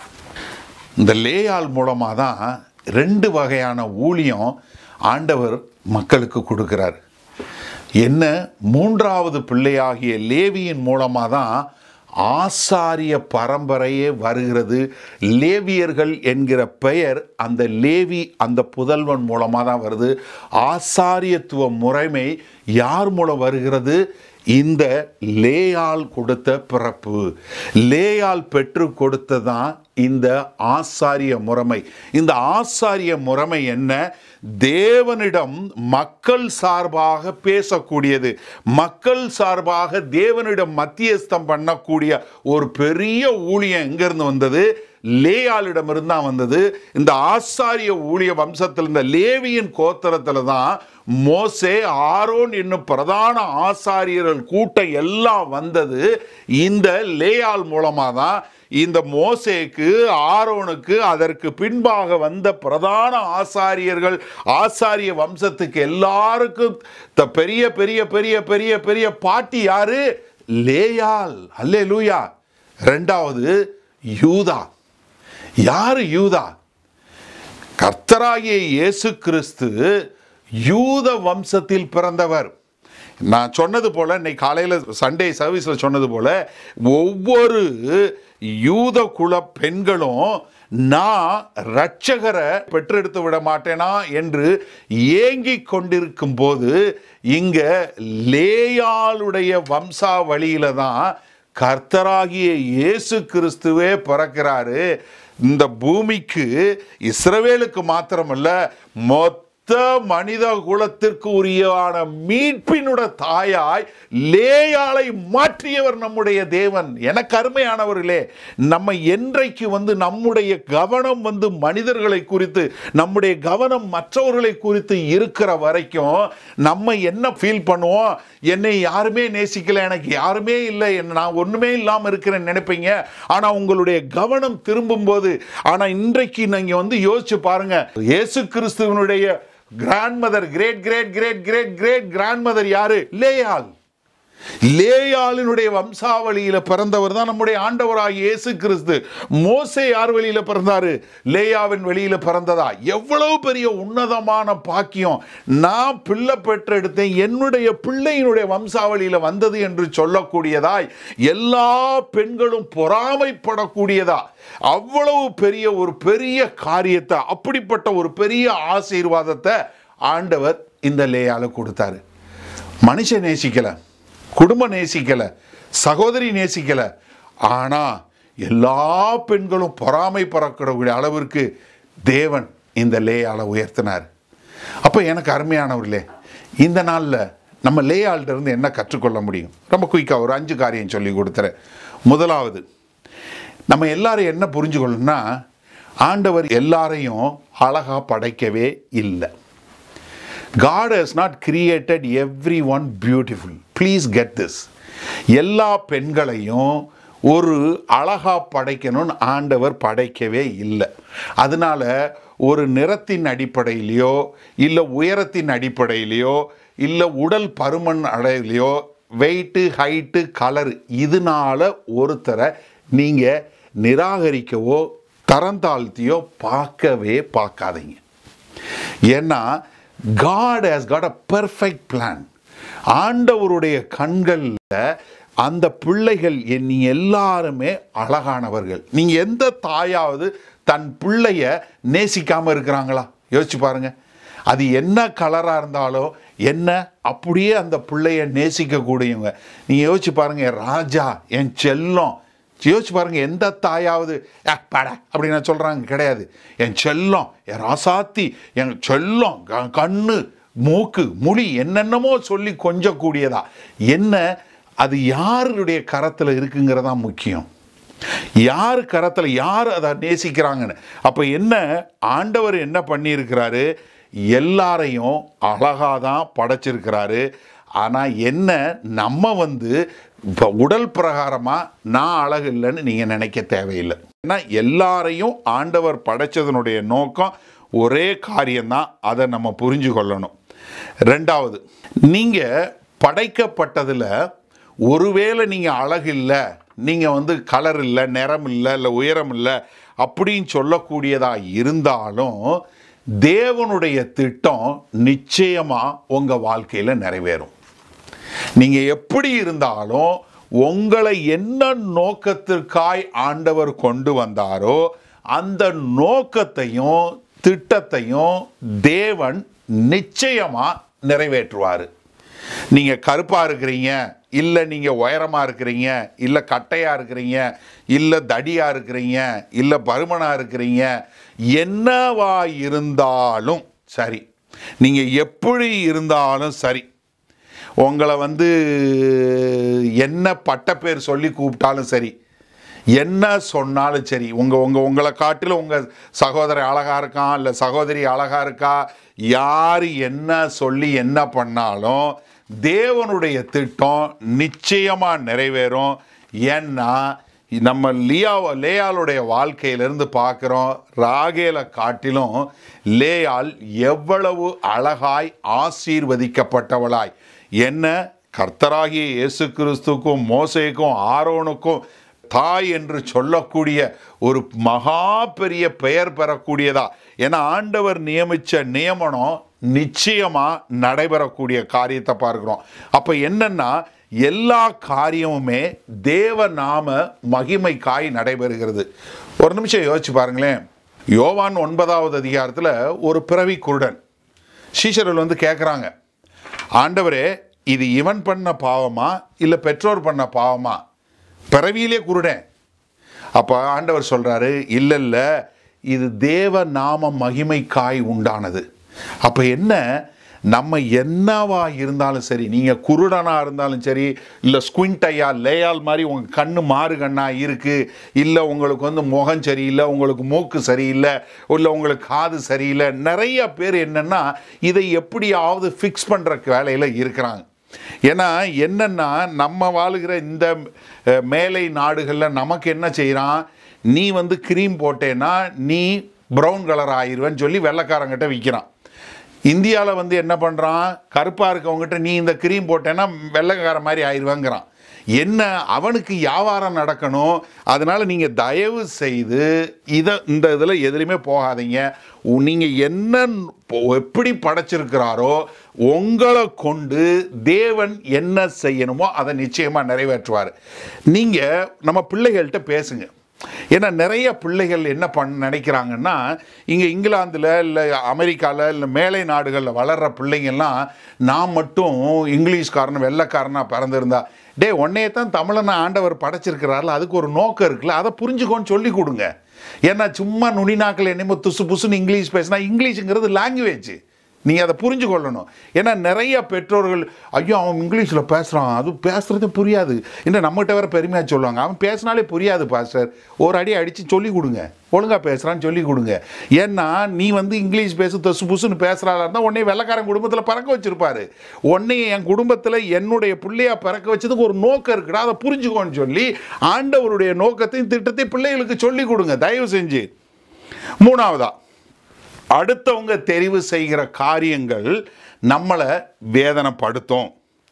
A: இந்த லேயாள் மூலமாக தான் ரெண்டு வகையான ஊழியம் ஆண்டவர் மக்களுக்கு கொடுக்கிறார். என்ன, மூன்றாவது பிள்ளையாகிய லேவியின் மூலமாக தான் ஆசாரிய பரம்பரையே வருகிறது. லேவியர்கள் என்கிற பெயர் அந்த லேவி அந்த புதல்வன் மூலமாக தான் வருது. ஆசாரியத்துவ முறைமை யார் மூலம் வருகிறது? இந்த லேயாள் கொடுத்த பிறப்பு, லேயாள் பெற்று கொடுத்ததான் இந்த ஆசாரிய முறைமை. இந்த ஆசாரிய முறைமை என்ன? தேவனிடம் மக்கள் சார்பாக பேசக்கூடியது, மக்கள் சார்பாக தேவனிடம் மத்தியஸ்தம் பண்ணக்கூடிய ஒரு பெரிய ஊழியம் எங்கிருந்து வந்தது? லேயாளிடமிருந்து தான் வந்தது. இந்த ஆசாரிய ஊழிய வம்சத்தில் இந்த லேவியின் கோத்திரத்தில் தான் மோசே ஆரோன் என்னும் பிரதான ஆசாரியர்கள் கூட்டம் எல்லாம் வந்தது இந்த லேயாள் மூலமாக தான். இந்த மோசேக்கு ஆரோனுக்கு அதற்கு பின்பாக வந்த பிரதான ஆசாரியர்கள் ஆசாரிய வம்சத்துக்கு எல்லாருக்கும் பெரிய பெரிய பெரிய பெரிய பெரிய பாட்டி யாரு? லேயாள். அல்லேலூயா. ரெண்டாவது யூதா. யாரு யூதா? கர்த்தராகிய இயேசு கிறிஸ்து யூத வம்சத்தில் பிறந்தவர். நான் சொன்னது போல இன்னைக்கு காலையில் சண்டே சர்வீஸில் சொன்னது போல ஒவ்வொரு யூத குல பெண்களும் நான் இரட்சகரை பெற்றெடுத்து விட மாட்டேனா என்று ஏங்கிக் கொண்டிருக்கும் போது இங்க லேயாளுடைய வம்சாவளியில தான் கர்த்தராகிய இயேசு கிறிஸ்துவே பிறக்கிறாரு. இந்த பூமிக்கு இஸ்ரவேலுக்கு மாத்திரமல்ல மொத்த மனித குலத்திற்கு உரியான மீட்பினுடைய தாயாய் லேயாளை மாற்றியவர் நம்முடைய தேவன். எனக்கு அருமையானவர்களே, நம்ம என்றைக்கு வந்து நம்முடைய கவனம் வந்து மனிதர்களை குறித்து நம்முடைய கவனம் மற்றவர்களை குறித்து இருக்கிற வரைக்கும் நம்ம என்ன ஃபீல் பண்ணுவோம்? என்னை யாருமே நேசிக்கல, எனக்கு யாருமே இல்லை, நான் ஒண்ணுமே இல்லாமல் இருக்கிறேன்னு நினைப்பீங்க. ஆனா உங்களுடைய கவனம் திரும்பும் போது, ஆனா இன்றைக்கு நீங்க வந்து யோசிச்சு பாருங்க, இயேசு கிறிஸ்துவனுடைய grandmother, great great great great great grandmother யாரு? லேயாள். லேயாளினுடைய வம்சாவளியில பிறந்தவர் தான் நம்முடைய ஆண்டவராகிய இயேசு கிறிஸ்து. மோசே யார் வழியில பிறந்தாரு? லேயாவின் வெளியில பிறந்ததா? எவ்வளவு பெரிய உன்னதமான பாக்கியம்! நான் பிள்ளை பெற்றெடுத்தேன், என்னுடைய பிள்ளையினுடைய வம்சாவளியில வந்தது என்று சொல்லக்கூடியதாய் எல்லா பெண்களும் பொறாமைப்படக்கூடியதா அவ்வளவு பெரிய ஒரு பெரிய காரியத்தை, அப்படிப்பட்ட ஒரு பெரிய ஆசீர்வாதத்தை ஆண்டவர் இந்த லேயால கொடுத்தாரு. மனுஷன் நேசிக்கல, குடும்பம் நேசிக்கல, சகோதரி நேசிக்கல, ஆனா எல்லா பெண்களும் பொறாமை பறக்கக்கூடிய அளவிற்கு தேவன் இந்த லேயாளை உயர்த்தினார். அப்ப எனக்கு அருமையானவர்களே, இந்த நாள்ல நம்ம லேயாள்கிட்ட இருந்து என்ன கற்றுக்கொள்ள முடியும்? ரொம்ப குயிக்கா ஒரு அஞ்சு காரியம் சொல்லி கொடுத்துறேன். முதலாவது, நம்ம எல்லாரும் என்ன புரிஞ்சுக்கொள்ளணும்னா, ஆண்டவர் எல்லாரையும் அழகா படைக்கவே இல்லை. God has not created everyone beautiful. Please get this. எல்லா பெண்களையும் ஒரு அழகா படைக்கணும்னு ஆண்டவர் படைக்கவே இல்லை. அதனால ஒரு நிறத்தின் அடிப்படையிலையோ இல்லை உயரத்தின் அடிப்படையிலையோ இல்லை உடல் பருமன் அடையிலையோ வெயிட்டு ஹைட்டு கலர் இதனால ஒருத்தரை நீங்க நிராகரிக்கவோ தரந்தாழ்த்தியோ பார்க்கவே பார்க்காதீங்க. ஏன்னா God has got a perfect plan. ஆண்டவருடைய கண்களில் அந்த பிள்ளைகள் நீ எல்லாருமே அழகானவர்கள். நீங்க எந்த தாயாவது தன் பிள்ளைய நேசிக்காம இருக்கிறாங்களா? யோசிச்சு பாருங்க. அது என்ன கலரா இருந்தாலும் என்ன அப்படியே அந்த பிள்ளைய நேசிக்க கூடியவங்க. நீங்க யோசிச்சு பாருங்க, ராஜா என் செல்லம், யோசிச்சு பாருங்க, எந்த தாயாவது பட அப்படின்னு சொல்றாங்க? கிடையாது. என் செல்லம், என் ராசாத்தி, என் செல்லம், கண்ணு மூக்கு மொழி என்னென்னமோ சொல்லி கொஞ்சம் கூடியதா என்ன? அது யாருடைய கரத்தில் இருக்குங்கிறதா முக்கியம். யார் கரத்தில் யார் அதை நேசிக்கிறாங்கன்னு. அப்போ என்ன ஆண்டவர் என்ன பண்ணியிருக்கிறாரு? எல்லாரையும் அழகாக தான் படைச்சிருக்கிறாரு. ஆனால் என்ன, நம்ம வந்து இப்போ உடல் பிரகாரமாக நான் அழகு இல்லைன்னு நீங்கள் நினைக்க தேவையில்லை. ஏன்னா எல்லாரையும் ஆண்டவர் படைச்சதனுடைய நோக்கம் ஒரே காரியம்தான். அதை நம்ம புரிஞ்சு கொள்ளணும். ரெண்டாவது, நீங்கள் படைக்கப்பட்டதில் ஒருவேளை நீங்கள் அழகு இல்லை, நீங்கள் வந்து கலர் இல்லை, நிறம் இல்லை, இல்லை உயரம் இல்லை அப்படின்னு சொல்லக்கூடியதாக இருந்தாலும் தேவனுடைய திட்டம் நிச்சயமாக உங்கள் வாழ்க்கையில் நிறைவேறும். நீங்கள் எப்படி இருந்தாலும் உங்களை என்ன நோக்கத்திற்காய் ஆண்டவர் கொண்டு வந்தாரோ அந்த நோக்கத்தையும் திட்டத்தையும் தேவன் நிச்சயமாக நிறைவேற்றுவார். நீங்கள் கருப்பாக இருக்கிறீங்க, இல்லை நீங்கள் உயரமாக இருக்கிறீங்க, இல்லை கட்டையாக இருக்கிறீங்க, இல்லை தடியாக இருக்கிறீங்க, இல்லை பருமனாக இருக்கிறீங்க, என்னவா இருந்தாலும் சரி, நீங்கள் எப்படி இருந்தாலும் சரி, உங்களை வந்து என்ன பட்ட பேர் சொல்லி கூப்பிட்டாலும் சரி, என்ன சொன்னாலும் சரி, உங்க உங்க உங்களை காட்டிலும் உங்க சகோதரி அழகா இருக்கான், இல்லை சகோதரி அழகா இருக்கா, யார் என்ன சொல்லி என்ன பண்ணாலும் தேவனுடைய திட்டம் நிச்சயமா நிறைவேறும். ஏன்னா நம்ம லியா லேயாளுடைய வாழ்க்கையிலிருந்து பார்க்குறோம், ராகேலை காட்டிலும் லேயாள் எவ்வளவு அழகாய் ஆசீர்வதிக்கப்பட்டவளாய். என்ன கர்த்தராகிய இயேசு கிறிஸ்துக்கும் மோசேக்கும் ஆரோனுக்கும் தாய் என்று சொல்லக்கூடிய ஒரு மகா பெரிய பெயர் பெறக்கூடியதா. ஏன்னா ஆண்டவர் நியமித்த நியமனம் நிச்சயமா நடைபெறக்கூடிய காரியத்தை பார்க்கிறோம். அப்ப என்னன்னா எல்லா காரியமுமே தேவ நாம மகிமைக்காய் நடைபெறுகிறது. ஒரு நிமிஷம் யோசிச்சு பாருங்களேன். யோவான் ஒன்பதாவது அதிகாரத்தில் ஒரு பிறவி குருடன் சீஷர்கள் வந்து கேட்குறாங்க, ஆண்டவரே இது இவன் பண்ண பாவமா இல்லை பெற்றோர் பண்ண பாவமா? பிறவியிலே குருடன். அப்போ ஆண்டவர் சொல்கிறாரு, இல்லை இல்லை, இது தேவ நாம மகிமைக்காய் உண்டானது. அப்போ என்ன, நம்ம என்னவா இருந்தாலும் சரி, நீங்கள் குருடனாக இருந்தாலும் சரி, இல்லை ஸ்குவிண்டையா லேயால் மாதிரி உங்கள் கண்ணு மாறு கண்ணாக இருக்குது, இல்லை உங்களுக்கு வந்து முகம் சரியில்லை, உங்களுக்கு மூக்கு சரியில்லை, இல்லை உங்களுக்கு காது சரியில்லை, நிறைய பேர் என்னென்னா இதை எப்படியாவது ஃபிக்ஸ் பண்ணுற வேலையில் இருக்கிறாங்க. ஏன்னா என்னன்னா நம்ம வாழுகிற இந்த மேலை நாடுகளில் நமக்கு என்ன செய்கிறான், நீ வந்து க்ரீம் போட்டேன்னா நீ ப்ரௌன் கலர் ஆயிடுவேன்னு சொல்லி வெள்ளைக்காரங்கிட்ட விற்கிறான். இந்தியாவில் வந்து என்ன பண்ணுறான், கருப்பாக இருக்கவங்ககிட்ட நீ இந்த க்ரீம் போட்டேன்னா வெள்ளைக்கார மாதிரி ஆயிடுவேங்கிறான். என்ன, அவனுக்கு வியாபாரம் நடக்கணும். அதனால் நீங்கள் தயவு செய்து இதை இந்த இதில் எதுலையுமே போகாதீங்க. நீங்கள் என்ன எப்படி படைச்சிருக்கிறாரோ உங்களை கொண்டு தேவன் என்ன செய்யணுமோ அதை நிச்சயமாக நிறைவேற்றுவார். நீங்கள் நம்ம பிள்ளைகள்கிட்ட பேசுங்க. ஏன்னா நிறைய பிள்ளைகள் என்ன பண்ண நினைக்கிறாங்கன்னா, இங்கே இங்கிலாந்தில் இல்லை அமெரிக்காவில் இல்லை மேலை நாடுகளில் வளர்கிற பிள்ளைங்கள்லாம் நான் மட்டும் இங்கிலீஷ்காரன் வெள்ளைக்காரனாக பிறந்திருந்தா, டே உன்னையே தான் தமிழனை ஆண்டவர் படைச்சிருக்கிறாரில்ல, அதுக்கு ஒரு நோக்கம் இருக்குல்ல, அதை புரிஞ்சுக்கோன்னு சொல்லி கொடுங்க. ஏன்னா சும்மா நுனிநாக்கில் என்னமோ துசு புசுன்னு இங்கிலீஷ் பேசினா, இங்கிலீஷுங்கிறது லாங்குவேஜ், நீங்கள் அதை புரிஞ்சு கொள்ளணும். ஏன்னா நிறைய பெற்றோர்கள், ஐயோ அவன் இங்கிலீஷில் பேசுகிறான், அது பேசுகிறது புரியாது, இன்னும் நம்மகிட்ட வேறு பெருமையாக சொல்லுவாங்க, அவன் பேசினாலே புரியாது பாஸ்டர், ஒரு அடி அடித்து சொல்லி கொடுங்க, ஒழுங்காக பேசுகிறான்னு சொல்லி கொடுங்க. ஏன்னா நீ வந்து இங்கிலீஷ் பேசு தசு புசுன்னு பேசுகிறாளா இருந்தால் உன்னைய வெள்ளைக்காரன் குடும்பத்தில் பறக்க வச்சுருப்பாரு. உன்னைய என் குடும்பத்தில் என்னுடைய பிள்ளையா பறக்க வச்சதுக்கு ஒரு நோக்கம் இருக்குடா, அதை புரிஞ்சுக்கோன்னு சொல்லி ஆண்டவருடைய நோக்கத்தையும் திட்டத்தையும் பிள்ளைகளுக்கு சொல்லி கொடுங்க தயவு செஞ்சு. மூணாவதா, அடுத்தவங்க தெரிவு செய்கிற காரியங்கள் நம்மளை வேதனைப்படுத்தும்,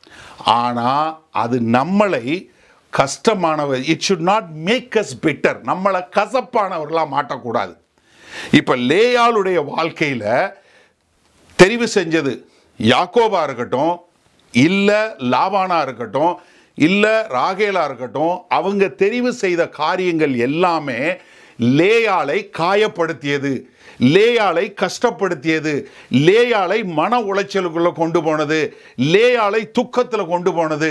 A: ஆனால் அது நம்மளை கஷ்டமானவர், it should not make us better, நம்மளை கசப்பானவர்களாக மாட்டக்கூடாது. இப்போ லேயாளுடைய வாழ்க்கையில் தெரிவு செஞ்சது யாக்கோபா இருக்கட்டும், இல்லை லாபானா இருக்கட்டும், இல்லை ராகேலா இருக்கட்டும், அவங்க தெரிவு செய்த காரியங்கள் எல்லாமே லேயாளை காயப்படுத்தியது, லேயாளை கஷ்டப்படுத்தியது, லேயாளை மன உளைச்சலுக்குள்ள கொண்டு போனது, லேயாளை துக்கத்தில் கொண்டு போனது.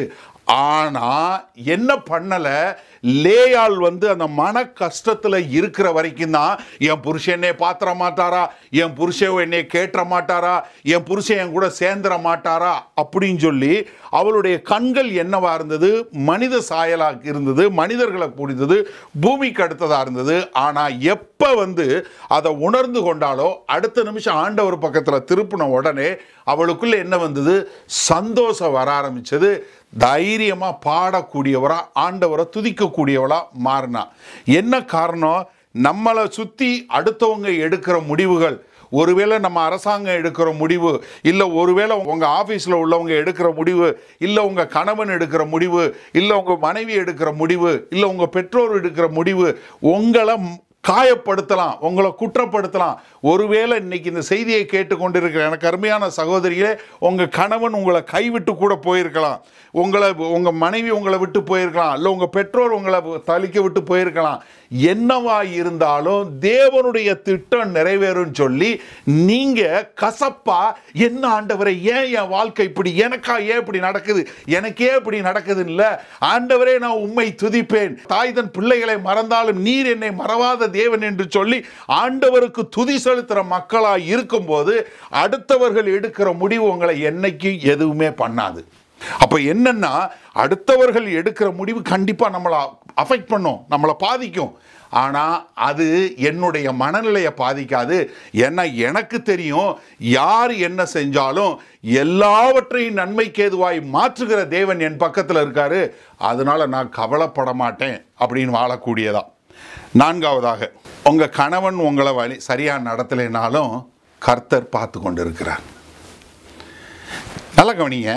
A: ஆனால் என்ன பண்ணலை, லேயாள் வந்து அந்த மன கஷ்டத்தில் இருக்கிற வரைக்கும் தான் என் புருஷன் என்னை பாத்திர மாட்டாரா, என் புருஷன் என்னை கேட்ட மாட்டாரா, என் புருஷன் என் கூட சேர்ந்துட மாட்டாரா அப்படின்னு சொல்லி அவளுடைய கண்கள் என்னவா இருந்தது, மனித சாயலாக இருந்தது, மனிதர்களை பிடித்தது, பூமிக்கு அடுத்ததாக இருந்தது. ஆனால் எப்போ வந்து அதை உணர்ந்து கொண்டாலோ அடுத்த நிமிஷம் ஆண்டவர் பக்கத்தில் திருப்பின உடனே அவளுக்குள்ள என்ன வந்தது, சந்தோஷம் வர ஆரம்பிச்சது. தைரியமாக பாடக்கூடியவரா, ஆண்டவரை துதிக்கக்கூடியவளா மாறினா. என்ன காரணம், நம்மளை சுற்றி அடுத்தவங்க எடுக்கிற முடிவுகள், ஒருவேளை நம்ம அரசாங்கம் எடுக்கிற முடிவு, இல்லை ஒருவேளை உங்கள் ஆஃபீஸில் உள்ளவங்க எடுக்கிற முடிவு, இல்லை உங்கள் கணவன் எடுக்கிற முடிவு, இல்லை உங்கள் மனைவி எடுக்கிற முடிவு, இல்லை உங்கள் பெற்றோர் எடுக்கிற முடிவு உங்களை காயப்படுத்தலாம், உங்களை குற்றப்படுத்தலாம். ஒருவேளை இன்னைக்கு இந்த செய்தியை கேட்டுக்கொண்டிருக்கிற எனக்கு அருமையான சகோதரியே, உங்கள் கணவன் உங்களை கைவிட்டு கூட போயிருக்கலாம், உங்களை உங்கள் மனைவி உங்களை விட்டு போயிருக்கலாம், இல்லை உங்கள் பெற்றோர் உங்களை தலிக்க விட்டு போயிருக்கலாம். என்னவா இருந்தாலும் தேவனுடைய திட்டம் நிறைவேறும் சொல்லி நீங்கள் கசப்பா, என்ன ஆண்டவரை ஏன் என் வாழ்க்கை இப்படி, எனக்கா ஏன் இப்படி நடக்குது, எனக்கே இப்படி நடக்குது இல்லை, ஆண்டவரே நான் உம்மை துதிப்பேன், தாய் தன் பிள்ளைகளை மறந்தாலும் நீர் என்னை மறவாத தேவன் என்று சொல்லி ஆண்டவருக்கு துதி செலுத்துகிற மக்களாக இருக்கும்போது அடுத்தவர்கள் எடுக்கிற முடிவு உங்களை என்னைக்கு எதுவுமே பண்ணாது. அப்ப என்னன்னா அடுத்தவர்கள் எடுக்கிற முடிவு கண்டிப்பா நம்மளை அஃபெக்ட் பண்ணும், நம்மளை பாதிக்கும். ஆனால் அது என்னுடைய மனநிலையை பாதிக்காது. ஏன்னா எனக்கு தெரியும், யார் என்ன செஞ்சாலும் எல்லாவற்றையும் நன்மைக்கு ஏதுவாய் மாற்றுகிற தேவன் என் பக்கத்தில் இருக்காரு, அதனால நான் கவலைப்பட மாட்டேன் அப்படின்னு வாழக்கூடியதா. நான்காவதாக, உங்கள் கணவன் உங்களை வழி சரியாக நடத்தலைனாலும் கர்த்தர் பார்த்து கொண்டு இருக்கிறார். நல்ல கவனிங்க,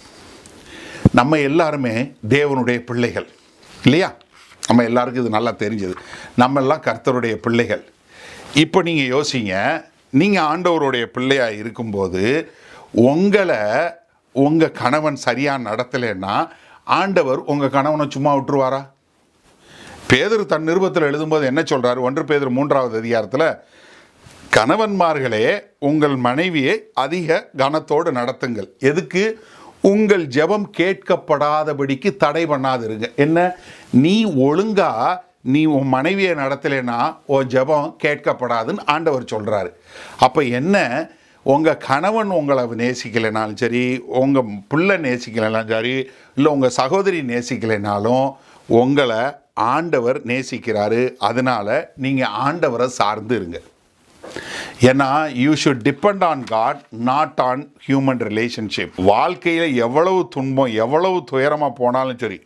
A: நம்ம எல்லாருமே தேவனுடைய பிள்ளைகள் இல்லையா? நம்ம எல்லாருக்கும் இது நல்லா தெரிஞ்சது. நம்ம எல்லாம் கர்த்தருடைய பிள்ளைகள். இப்போ நீங்கள் யோசிங்க, நீங்கள் ஆண்டவருடைய பிள்ளையாக இருக்கும்போது உங்களை உங்கள் கணவன் சரியாக நடத்தலைன்னா ஆண்டவர் உங்கள் கணவனை சும்மா விட்டுருவாரா? பேதுரு தன் நிருபத்தில் எழுதும்போது என்ன சொல்கிறார்? ஒன்று பேதுரு மூன்றாவது அதிகாரத்தில், கணவன்மார்களே உங்கள் மனைவியை அதிக கனத்தோடு நடத்துங்கள். எதுக்கு? உங்கள் ஜெபம் கேட்கப்படாதபடிக்கு தடை பண்ணாதிருங்க. என்ன? நீ ஒழுங்கா நீ உன் மனைவியை நடத்தலைன்னா உன் ஜெபம் கேட்கப்படாதுன்னு ஆண்டவர் சொல்கிறாரு. அப்போ என்ன, உங்கள் கணவன் உங்களை நேசிக்கலைனாலும் சரி, உங்கள் பிள்ளை நேசிக்கலைனாலும் சரி, இல்லை உங்கள் சகோதரி நேசிக்கலைனாலும் உங்களை ஆண்டவர் நேசிக்கிறாரு. அதனால் நீங்கள் ஆண்டவரை சார்ந்து இருங்க. ஏன்னா you should depend on God, not on human relationship. வாழ்க்கையில் எவ்வளவு துன்பம், எவ்வளவு துயரமாக போனாலும் சரி,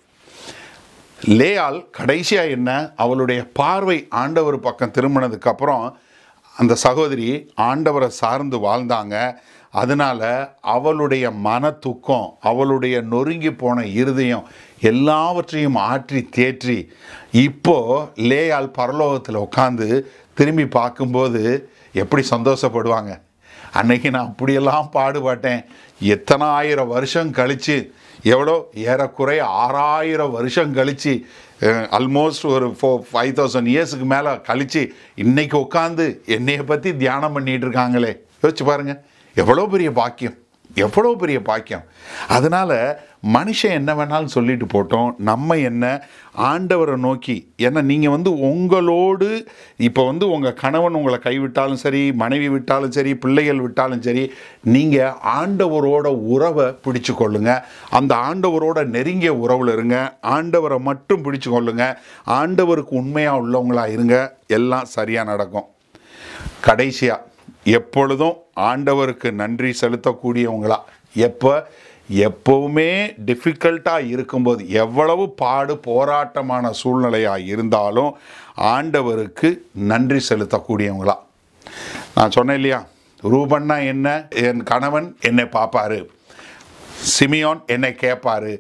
A: லேயால் கடைசியாக என்ன, அவளுடைய பார்வை ஆண்டவர் பக்கம் திரும்பினதுக்கப்புறம் அந்த சகோதரி ஆண்டவரை சார்ந்து வாழ்ந்தாங்க. அதனால் அவளுடைய மன துக்கம், அவளுடைய நொறுங்கி போன இருதயம் எல்லாவற்றையும் ஆற்றி தேற்றி இப்போது லேயால் பரலோகத்தில் உட்காந்து திரும்பி பார்க்கும்போது எப்படி சந்தோஷப்படுவாங்க. அன்னைக்கு நான் அப்படியெல்லாம் பாடுபட்டேன், எத்தனை ஆயிரம் வருஷம் கழித்து, எவ்வளோ ஏறக்குறைய ஆறாயிரம் வருஷம் கழித்து, ஆல்மோஸ்ட் ஒரு ஃபோ ஃபைவ் தௌசண்ட் இயர்ஸுக்கு மேலே கழித்து இன்றைக்கி உட்காந்து என்னையை பற்றி தியானம் பண்ணிகிட்டு இருக்காங்களே, யோசிச்சு பாருங்கள். எவ்வளோ பெரிய பாக்கியம், எவ்வளோ பெரிய பாக்கியம். அதனால் மனுஷன் என்ன வேணாலும் சொல்லிட்டு போட்டோம், நம்ம என்ன ஆண்டவரை நோக்கி. ஏன்னா நீங்கள் வந்து உங்களோடு இப்போ வந்து உங்கள் கணவன் உங்களை கைவிட்டாலும் சரி, மனைவி விட்டாலும் சரி, பிள்ளைகள் விட்டாலும் சரி, நீங்கள் ஆண்டவரோட உறவை பிடிச்சு கொள்ளுங்க. அந்த ஆண்டவரோட நெருங்கிய உறவில் இருங்க. ஆண்டவரை மட்டும் பிடிச்சு கொள்ளுங்க. ஆண்டவருக்கு உண்மையாக உள்ளவங்களாக இருங்க. எல்லாம் சரியாக நடக்கும். கடைசியாக எப்பொழுதும் ஆண்டவருக்கு நன்றி செலுத்தக்கூடியவங்களா, எப்போ எப்போவுமே டிஃபிகல்ட்டாக இருக்கும்போது, எவ்வளவு பாடு போராட்டமான சூழ்நிலையாக இருந்தாலும் ஆண்டவருக்கு நன்றி செலுத்தக்கூடியவங்களா. நான் சொன்னேன் இல்லையா, ரூபன்னா என்ன, என் கணவன் என்னை பார்ப்பாரு, சிமியோன் என்னை கேட்பாரு,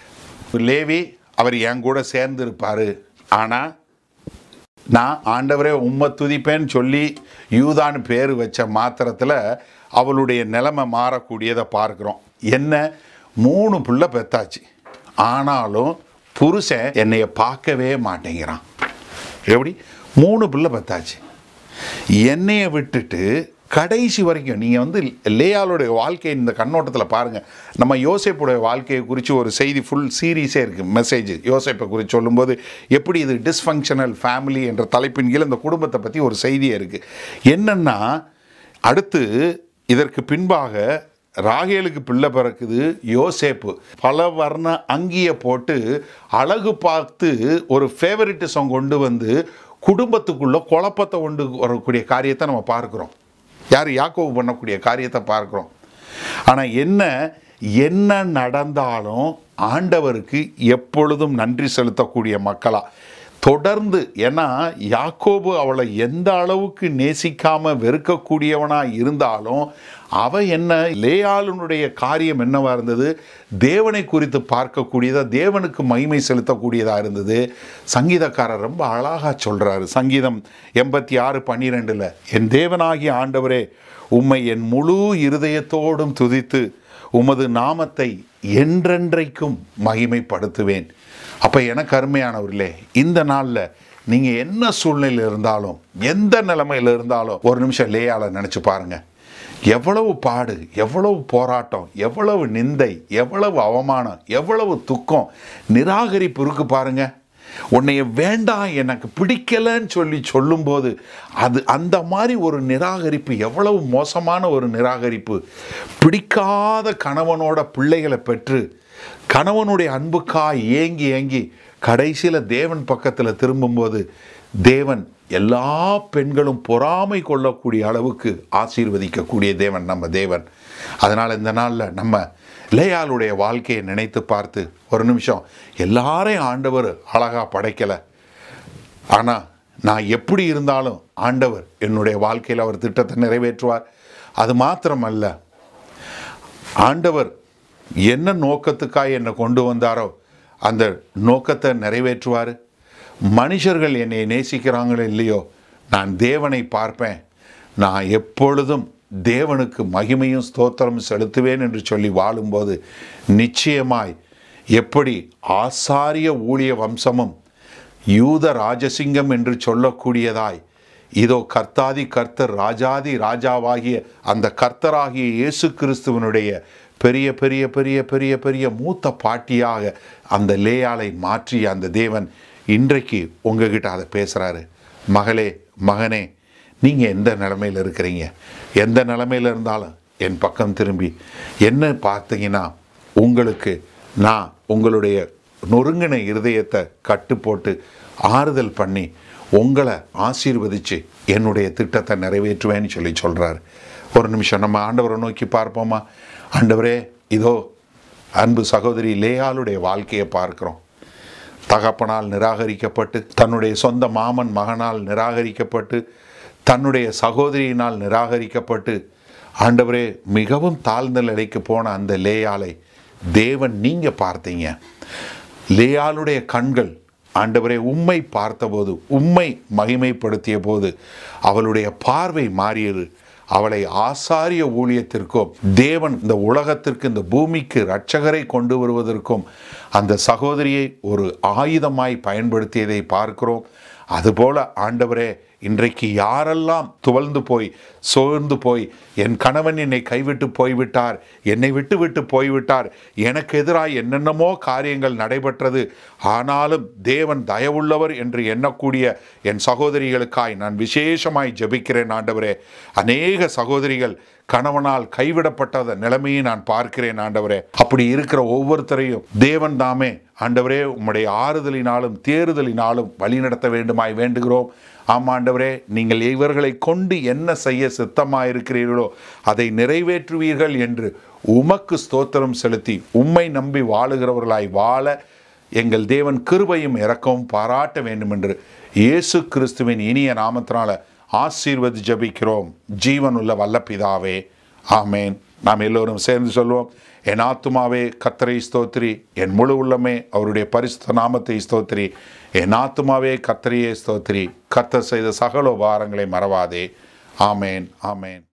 A: லேவி அவர் என் கூட சேர்ந்து இருப்பார். ஆனால் நான் ஆண்டவரே உம்மை துதிப்பேன்னு சொல்லி யூதான்னு பேர் வச்ச மாத்திரத்தில் அவளுடைய நிலைமை மாறக்கூடியதை பார்க்குறோம். என்ன, மூணு பிள்ளை பெத்தாச்சு, ஆனாலும் புருஷன் என்னைய பார்க்கவே மாட்டேங்கிறான். எப்படி? மூணு பிள்ளை பெத்தாச்சு, என்னைய விட்டுட்டு கடைசி வரைக்கும். நீங்கள் வந்து லேயாளுடைய வாழ்க்கை இந்த கண்ணோட்டத்தில் பாருங்கள். நம்ம யோசேப்புடைய வாழ்க்கையை குறித்து ஒரு செய்தி, ஃபுல் சீரீஸே இருக்குது, மெசேஜ் யோசேப்பை குறித்து சொல்லும்போது எப்படி இது டிஸ்ஃபங்க்ஷனல் ஃபேமிலி என்ற தலைப்பின் கீழ் இந்த குடும்பத்தை பற்றி ஒரு செய்தியே இருக்குது. என்னென்னா, அடுத்து இதற்கு பின்பாக ராகேலுக்கு பிள்ளை பிறக்குது. யோசேப்பு பல வர்ண அங்கியை போட்டு அழகு பார்த்து ஒரு ஃபேவரிட்டிசம் கொண்டு வந்து குடும்பத்துக்குள்ளே குழப்பத்தை கொண்டு வரக்கூடிய காரியத்தை நம்ம பார்க்குறோம். யார்? யாக்கோபு பண்ணக்கூடிய காரியத்தை பார்க்குறோம். ஆனால் என்ன என்ன நடந்தாலும் ஆண்டவருக்கு எப்பொழுதும் நன்றி செலுத்தக்கூடிய மக்களா தொடர்ந்து. ஏன்னா யாக்கோபு அவளை எந்த அளவுக்கு நேசிக்காம வெறுக்கக்கூடியவனாக இருந்தாலும் அவ என்ன, லேயாளுடைய காரியம் என்னவா இருந்தது, தேவனை குறித்து பார்க்கக்கூடியதா, தேவனுக்கு மகிமை செலுத்தக்கூடியதாக இருந்தது. சங்கீதக்காரர் ரொம்ப அழகாக சொல்கிறாரு, சங்கீதம் எண்பத்தி ஆறு பன்னிரெண்டில், என் தேவனாகிய ஆண்டவரே உம்மை என் முழு இருதயத்தோடும் துதித்து உமது நாமத்தை என்றென்றைக்கும் மகிமைப்படுத்துவேன். அப்போ எனக்கு அருமையானவர்களே, இந்த நாளில் நீங்கள் என்ன சூழ்நிலையில் இருந்தாலும், எந்த நிலைமையில் இருந்தாலும் ஒரு நிமிஷம் லேயாளை நினச்சி பாருங்கள். எவ்வளவு பாடு, எவ்வளவு போராட்டம், எவ்வளவு நிந்தை, எவ்வளவு அவமானம், எவ்வளவு துக்கம், நிராகரிப்பு இருக்கு பாருங்க. உன்னைய வேண்டாம், எனக்கு பிடிக்கலன்னு சொல்லி சொல்லும்போது அது அந்த மாதிரி ஒரு நிராகரிப்பு எவ்வளவு மோசமான ஒரு நிராகரிப்பு. பிடிக்காத கணவனோட பிள்ளைகளை பெற்று கணவனுடைய அன்புக்காக ஏங்கி ஏங்கி கடைசியில் தேவன் பக்கத்தில் திரும்பும்போது தேவன் எல்லா பெண்களும் பொறாமை கொள்ளக்கூடிய அளவுக்கு ஆசீர்வதிக்கக்கூடிய தேவன் நம்ம தேவன். அதனால் இந்த நாளில் நம்ம லேயாளுடைய வாழ்க்கையை நினைத்து பார்த்து ஒரு நிமிஷம், எல்லாரையும் ஆண்டவர் அழகாக படைக்கலை, ஆனால் நான் எப்படி இருந்தாலும் ஆண்டவர் என்னுடைய வாழ்க்கையில் அவர் திட்டத்தை நிறைவேற்றுவார். அது மாத்திரமல்ல, ஆண்டவர் என்ன நோக்கத்துக்காக என்னை கொண்டு வந்தாரோ அந்த நோக்கத்தை நிறைவேற்றுவார். மனுஷர்கள் என்னை நேசிக்கிறாங்களோ இல்லையோ, நான் தேவனை பார்ப்பேன், நான் எப்பொழுதும் தேவனுக்கு மகிமையும் ஸ்தோத்திரமும் செலுத்துவேன் என்று சொல்லி வாழும்போது நிச்சயமாய் எப்படி ஆசாரிய ஊழிய வம்சமும் யூத ராஜசிங்கம் என்று சொல்லக்கூடியதாய் இதோ கர்த்தாதி கர்த்தர் ராஜாதி ராஜாவாகிய அந்த கர்த்தராகிய இயேசு கிறிஸ்துவனுடைய பெரிய பெரிய பெரிய பெரிய பெரிய மூத்த பாட்டியாக அந்த லேயாளை மாற்றிய அந்த தேவன் இன்றைக்கு உங்ககிட்ட அதை பேசுகிறாரு. மகளே, மகனே, நீங்கள் எந்த நிலைமையில் இருக்கிறீங்க, எந்த நிலைமையில் இருந்தாலும் என் பக்கம் திரும்பி என்ன பார்த்தீங்கன்னா, உங்களுக்கு நான் உங்களுடைய நொறுங்கின இருதயத்தை கட்டு போட்டு ஆறுதல் பண்ணி உங்களை ஆசீர்வதித்து என்னுடைய திட்டத்தை நிறைவேற்றுவேன்னு சொல்லி சொல்கிறார். ஒரு நிமிஷம் நம்ம ஆண்டவரை நோக்கி பார்ப்போமா? ஆண்டவரே, இதோ அன்பு சகோதரி லேயாளுடைய வாழ்க்கையை பார்க்குறோம். தகப்பனால் நிராகரிக்கப்பட்டு, தன்னுடைய சொந்த மாமன் மகனால் நிராகரிக்கப்பட்டு, தன்னுடைய சகோதரியினால் நிராகரிக்கப்பட்டு, ஆண்டவரே மிகவும் தாழ்ந்த நிலைக்கு போன அந்த லேயாளை தேவன் நீங்கள் பார்த்தீங்க. லேயாளுடைய கண்கள் ஆண்டவரே உம்மை பார்த்தபோது, உம்மை மகிமைப்படுத்திய போது அவளுடைய பார்வை மாறியது. அவளை ஆசாரிய ஊழியத்திற்கும் தேவன் இந்த உலகத்திற்கு, இந்த பூமிக்கு இரட்சகரை கொண்டு வருவதற்கும் அந்த சகோதரியை ஒரு ஆயுதமாய் பயன்படுத்தியதை பார்க்கிறோம். அதுபோல ஆண்டவரே, இன்றைக்கு யாரெல்லாம் துவழ்ந்து போய் சோர்ந்து போய் என் கணவன் என்னை கைவிட்டு போய்விட்டார், என்னை விட்டு விட்டு போய்விட்டார், எனக்கு எதிராக என்னென்னமோ காரியங்கள் நடைபெற்றது, ஆனாலும் தேவன் தயவுள்ளவர் என்று எண்ணக்கூடிய என் சகோதரிகளுக்காய் நான் விசேஷமாய் ஜெபிக்கிறேன். ஆண்டவரே, அநேக சகோதரிகள் கணவனால் கைவிடப்பட்ட நிலைமையை நான் பார்க்கிறேன். ஆண்டவரே, அப்படி இருக்கிற ஒவ்வொருத்தரையும் தேவன் தாமே ஆண்டவரே உம்முடைய ஆறுதலினாலும் தேறுதலினாலும் வழிநடத்த வேண்டுமாய் வேண்டுகிறோம். ஆமாம் ஆண்டவரே, நீங்கள் இவர்களை கொண்டு என்ன செய்ய சித்தமாயிருக்கிறீர்களோ அதை நிறைவேற்றுவீர்கள் என்று உமக்கு ஸ்தோத்திரம் செலுத்தி உம்மை நம்பி வாழுகிறவர்களாய் வாழ எங்கள் தேவன் கிருபையும் இரக்கமும் பாராட்ட வேண்டும் என்று இயேசு கிறிஸ்துவின் இனிய நாமத்தினால ஆசீர்வதி ஜெபிக்கிறோம். ஜீவனுள்ள வல்ல பிதாவே, ஆமேன். நாம் எல்லோரும் சேர்ந்து சொல்வோம். என் ஆத்துமாவே கர்த்தரை ஸ்தோத்திரி, என் முழு உள்ளமே அவருடைய பரிசுத்த நாமத்தை ஸ்தோத்திரி. என் ஆத்துமாவே கர்த்தரையே ஸ்தோத்திரி, கர்த்தர் செய்த சகல உபகாரங்களை மறவாதே. ஆமேன், ஆமேன்.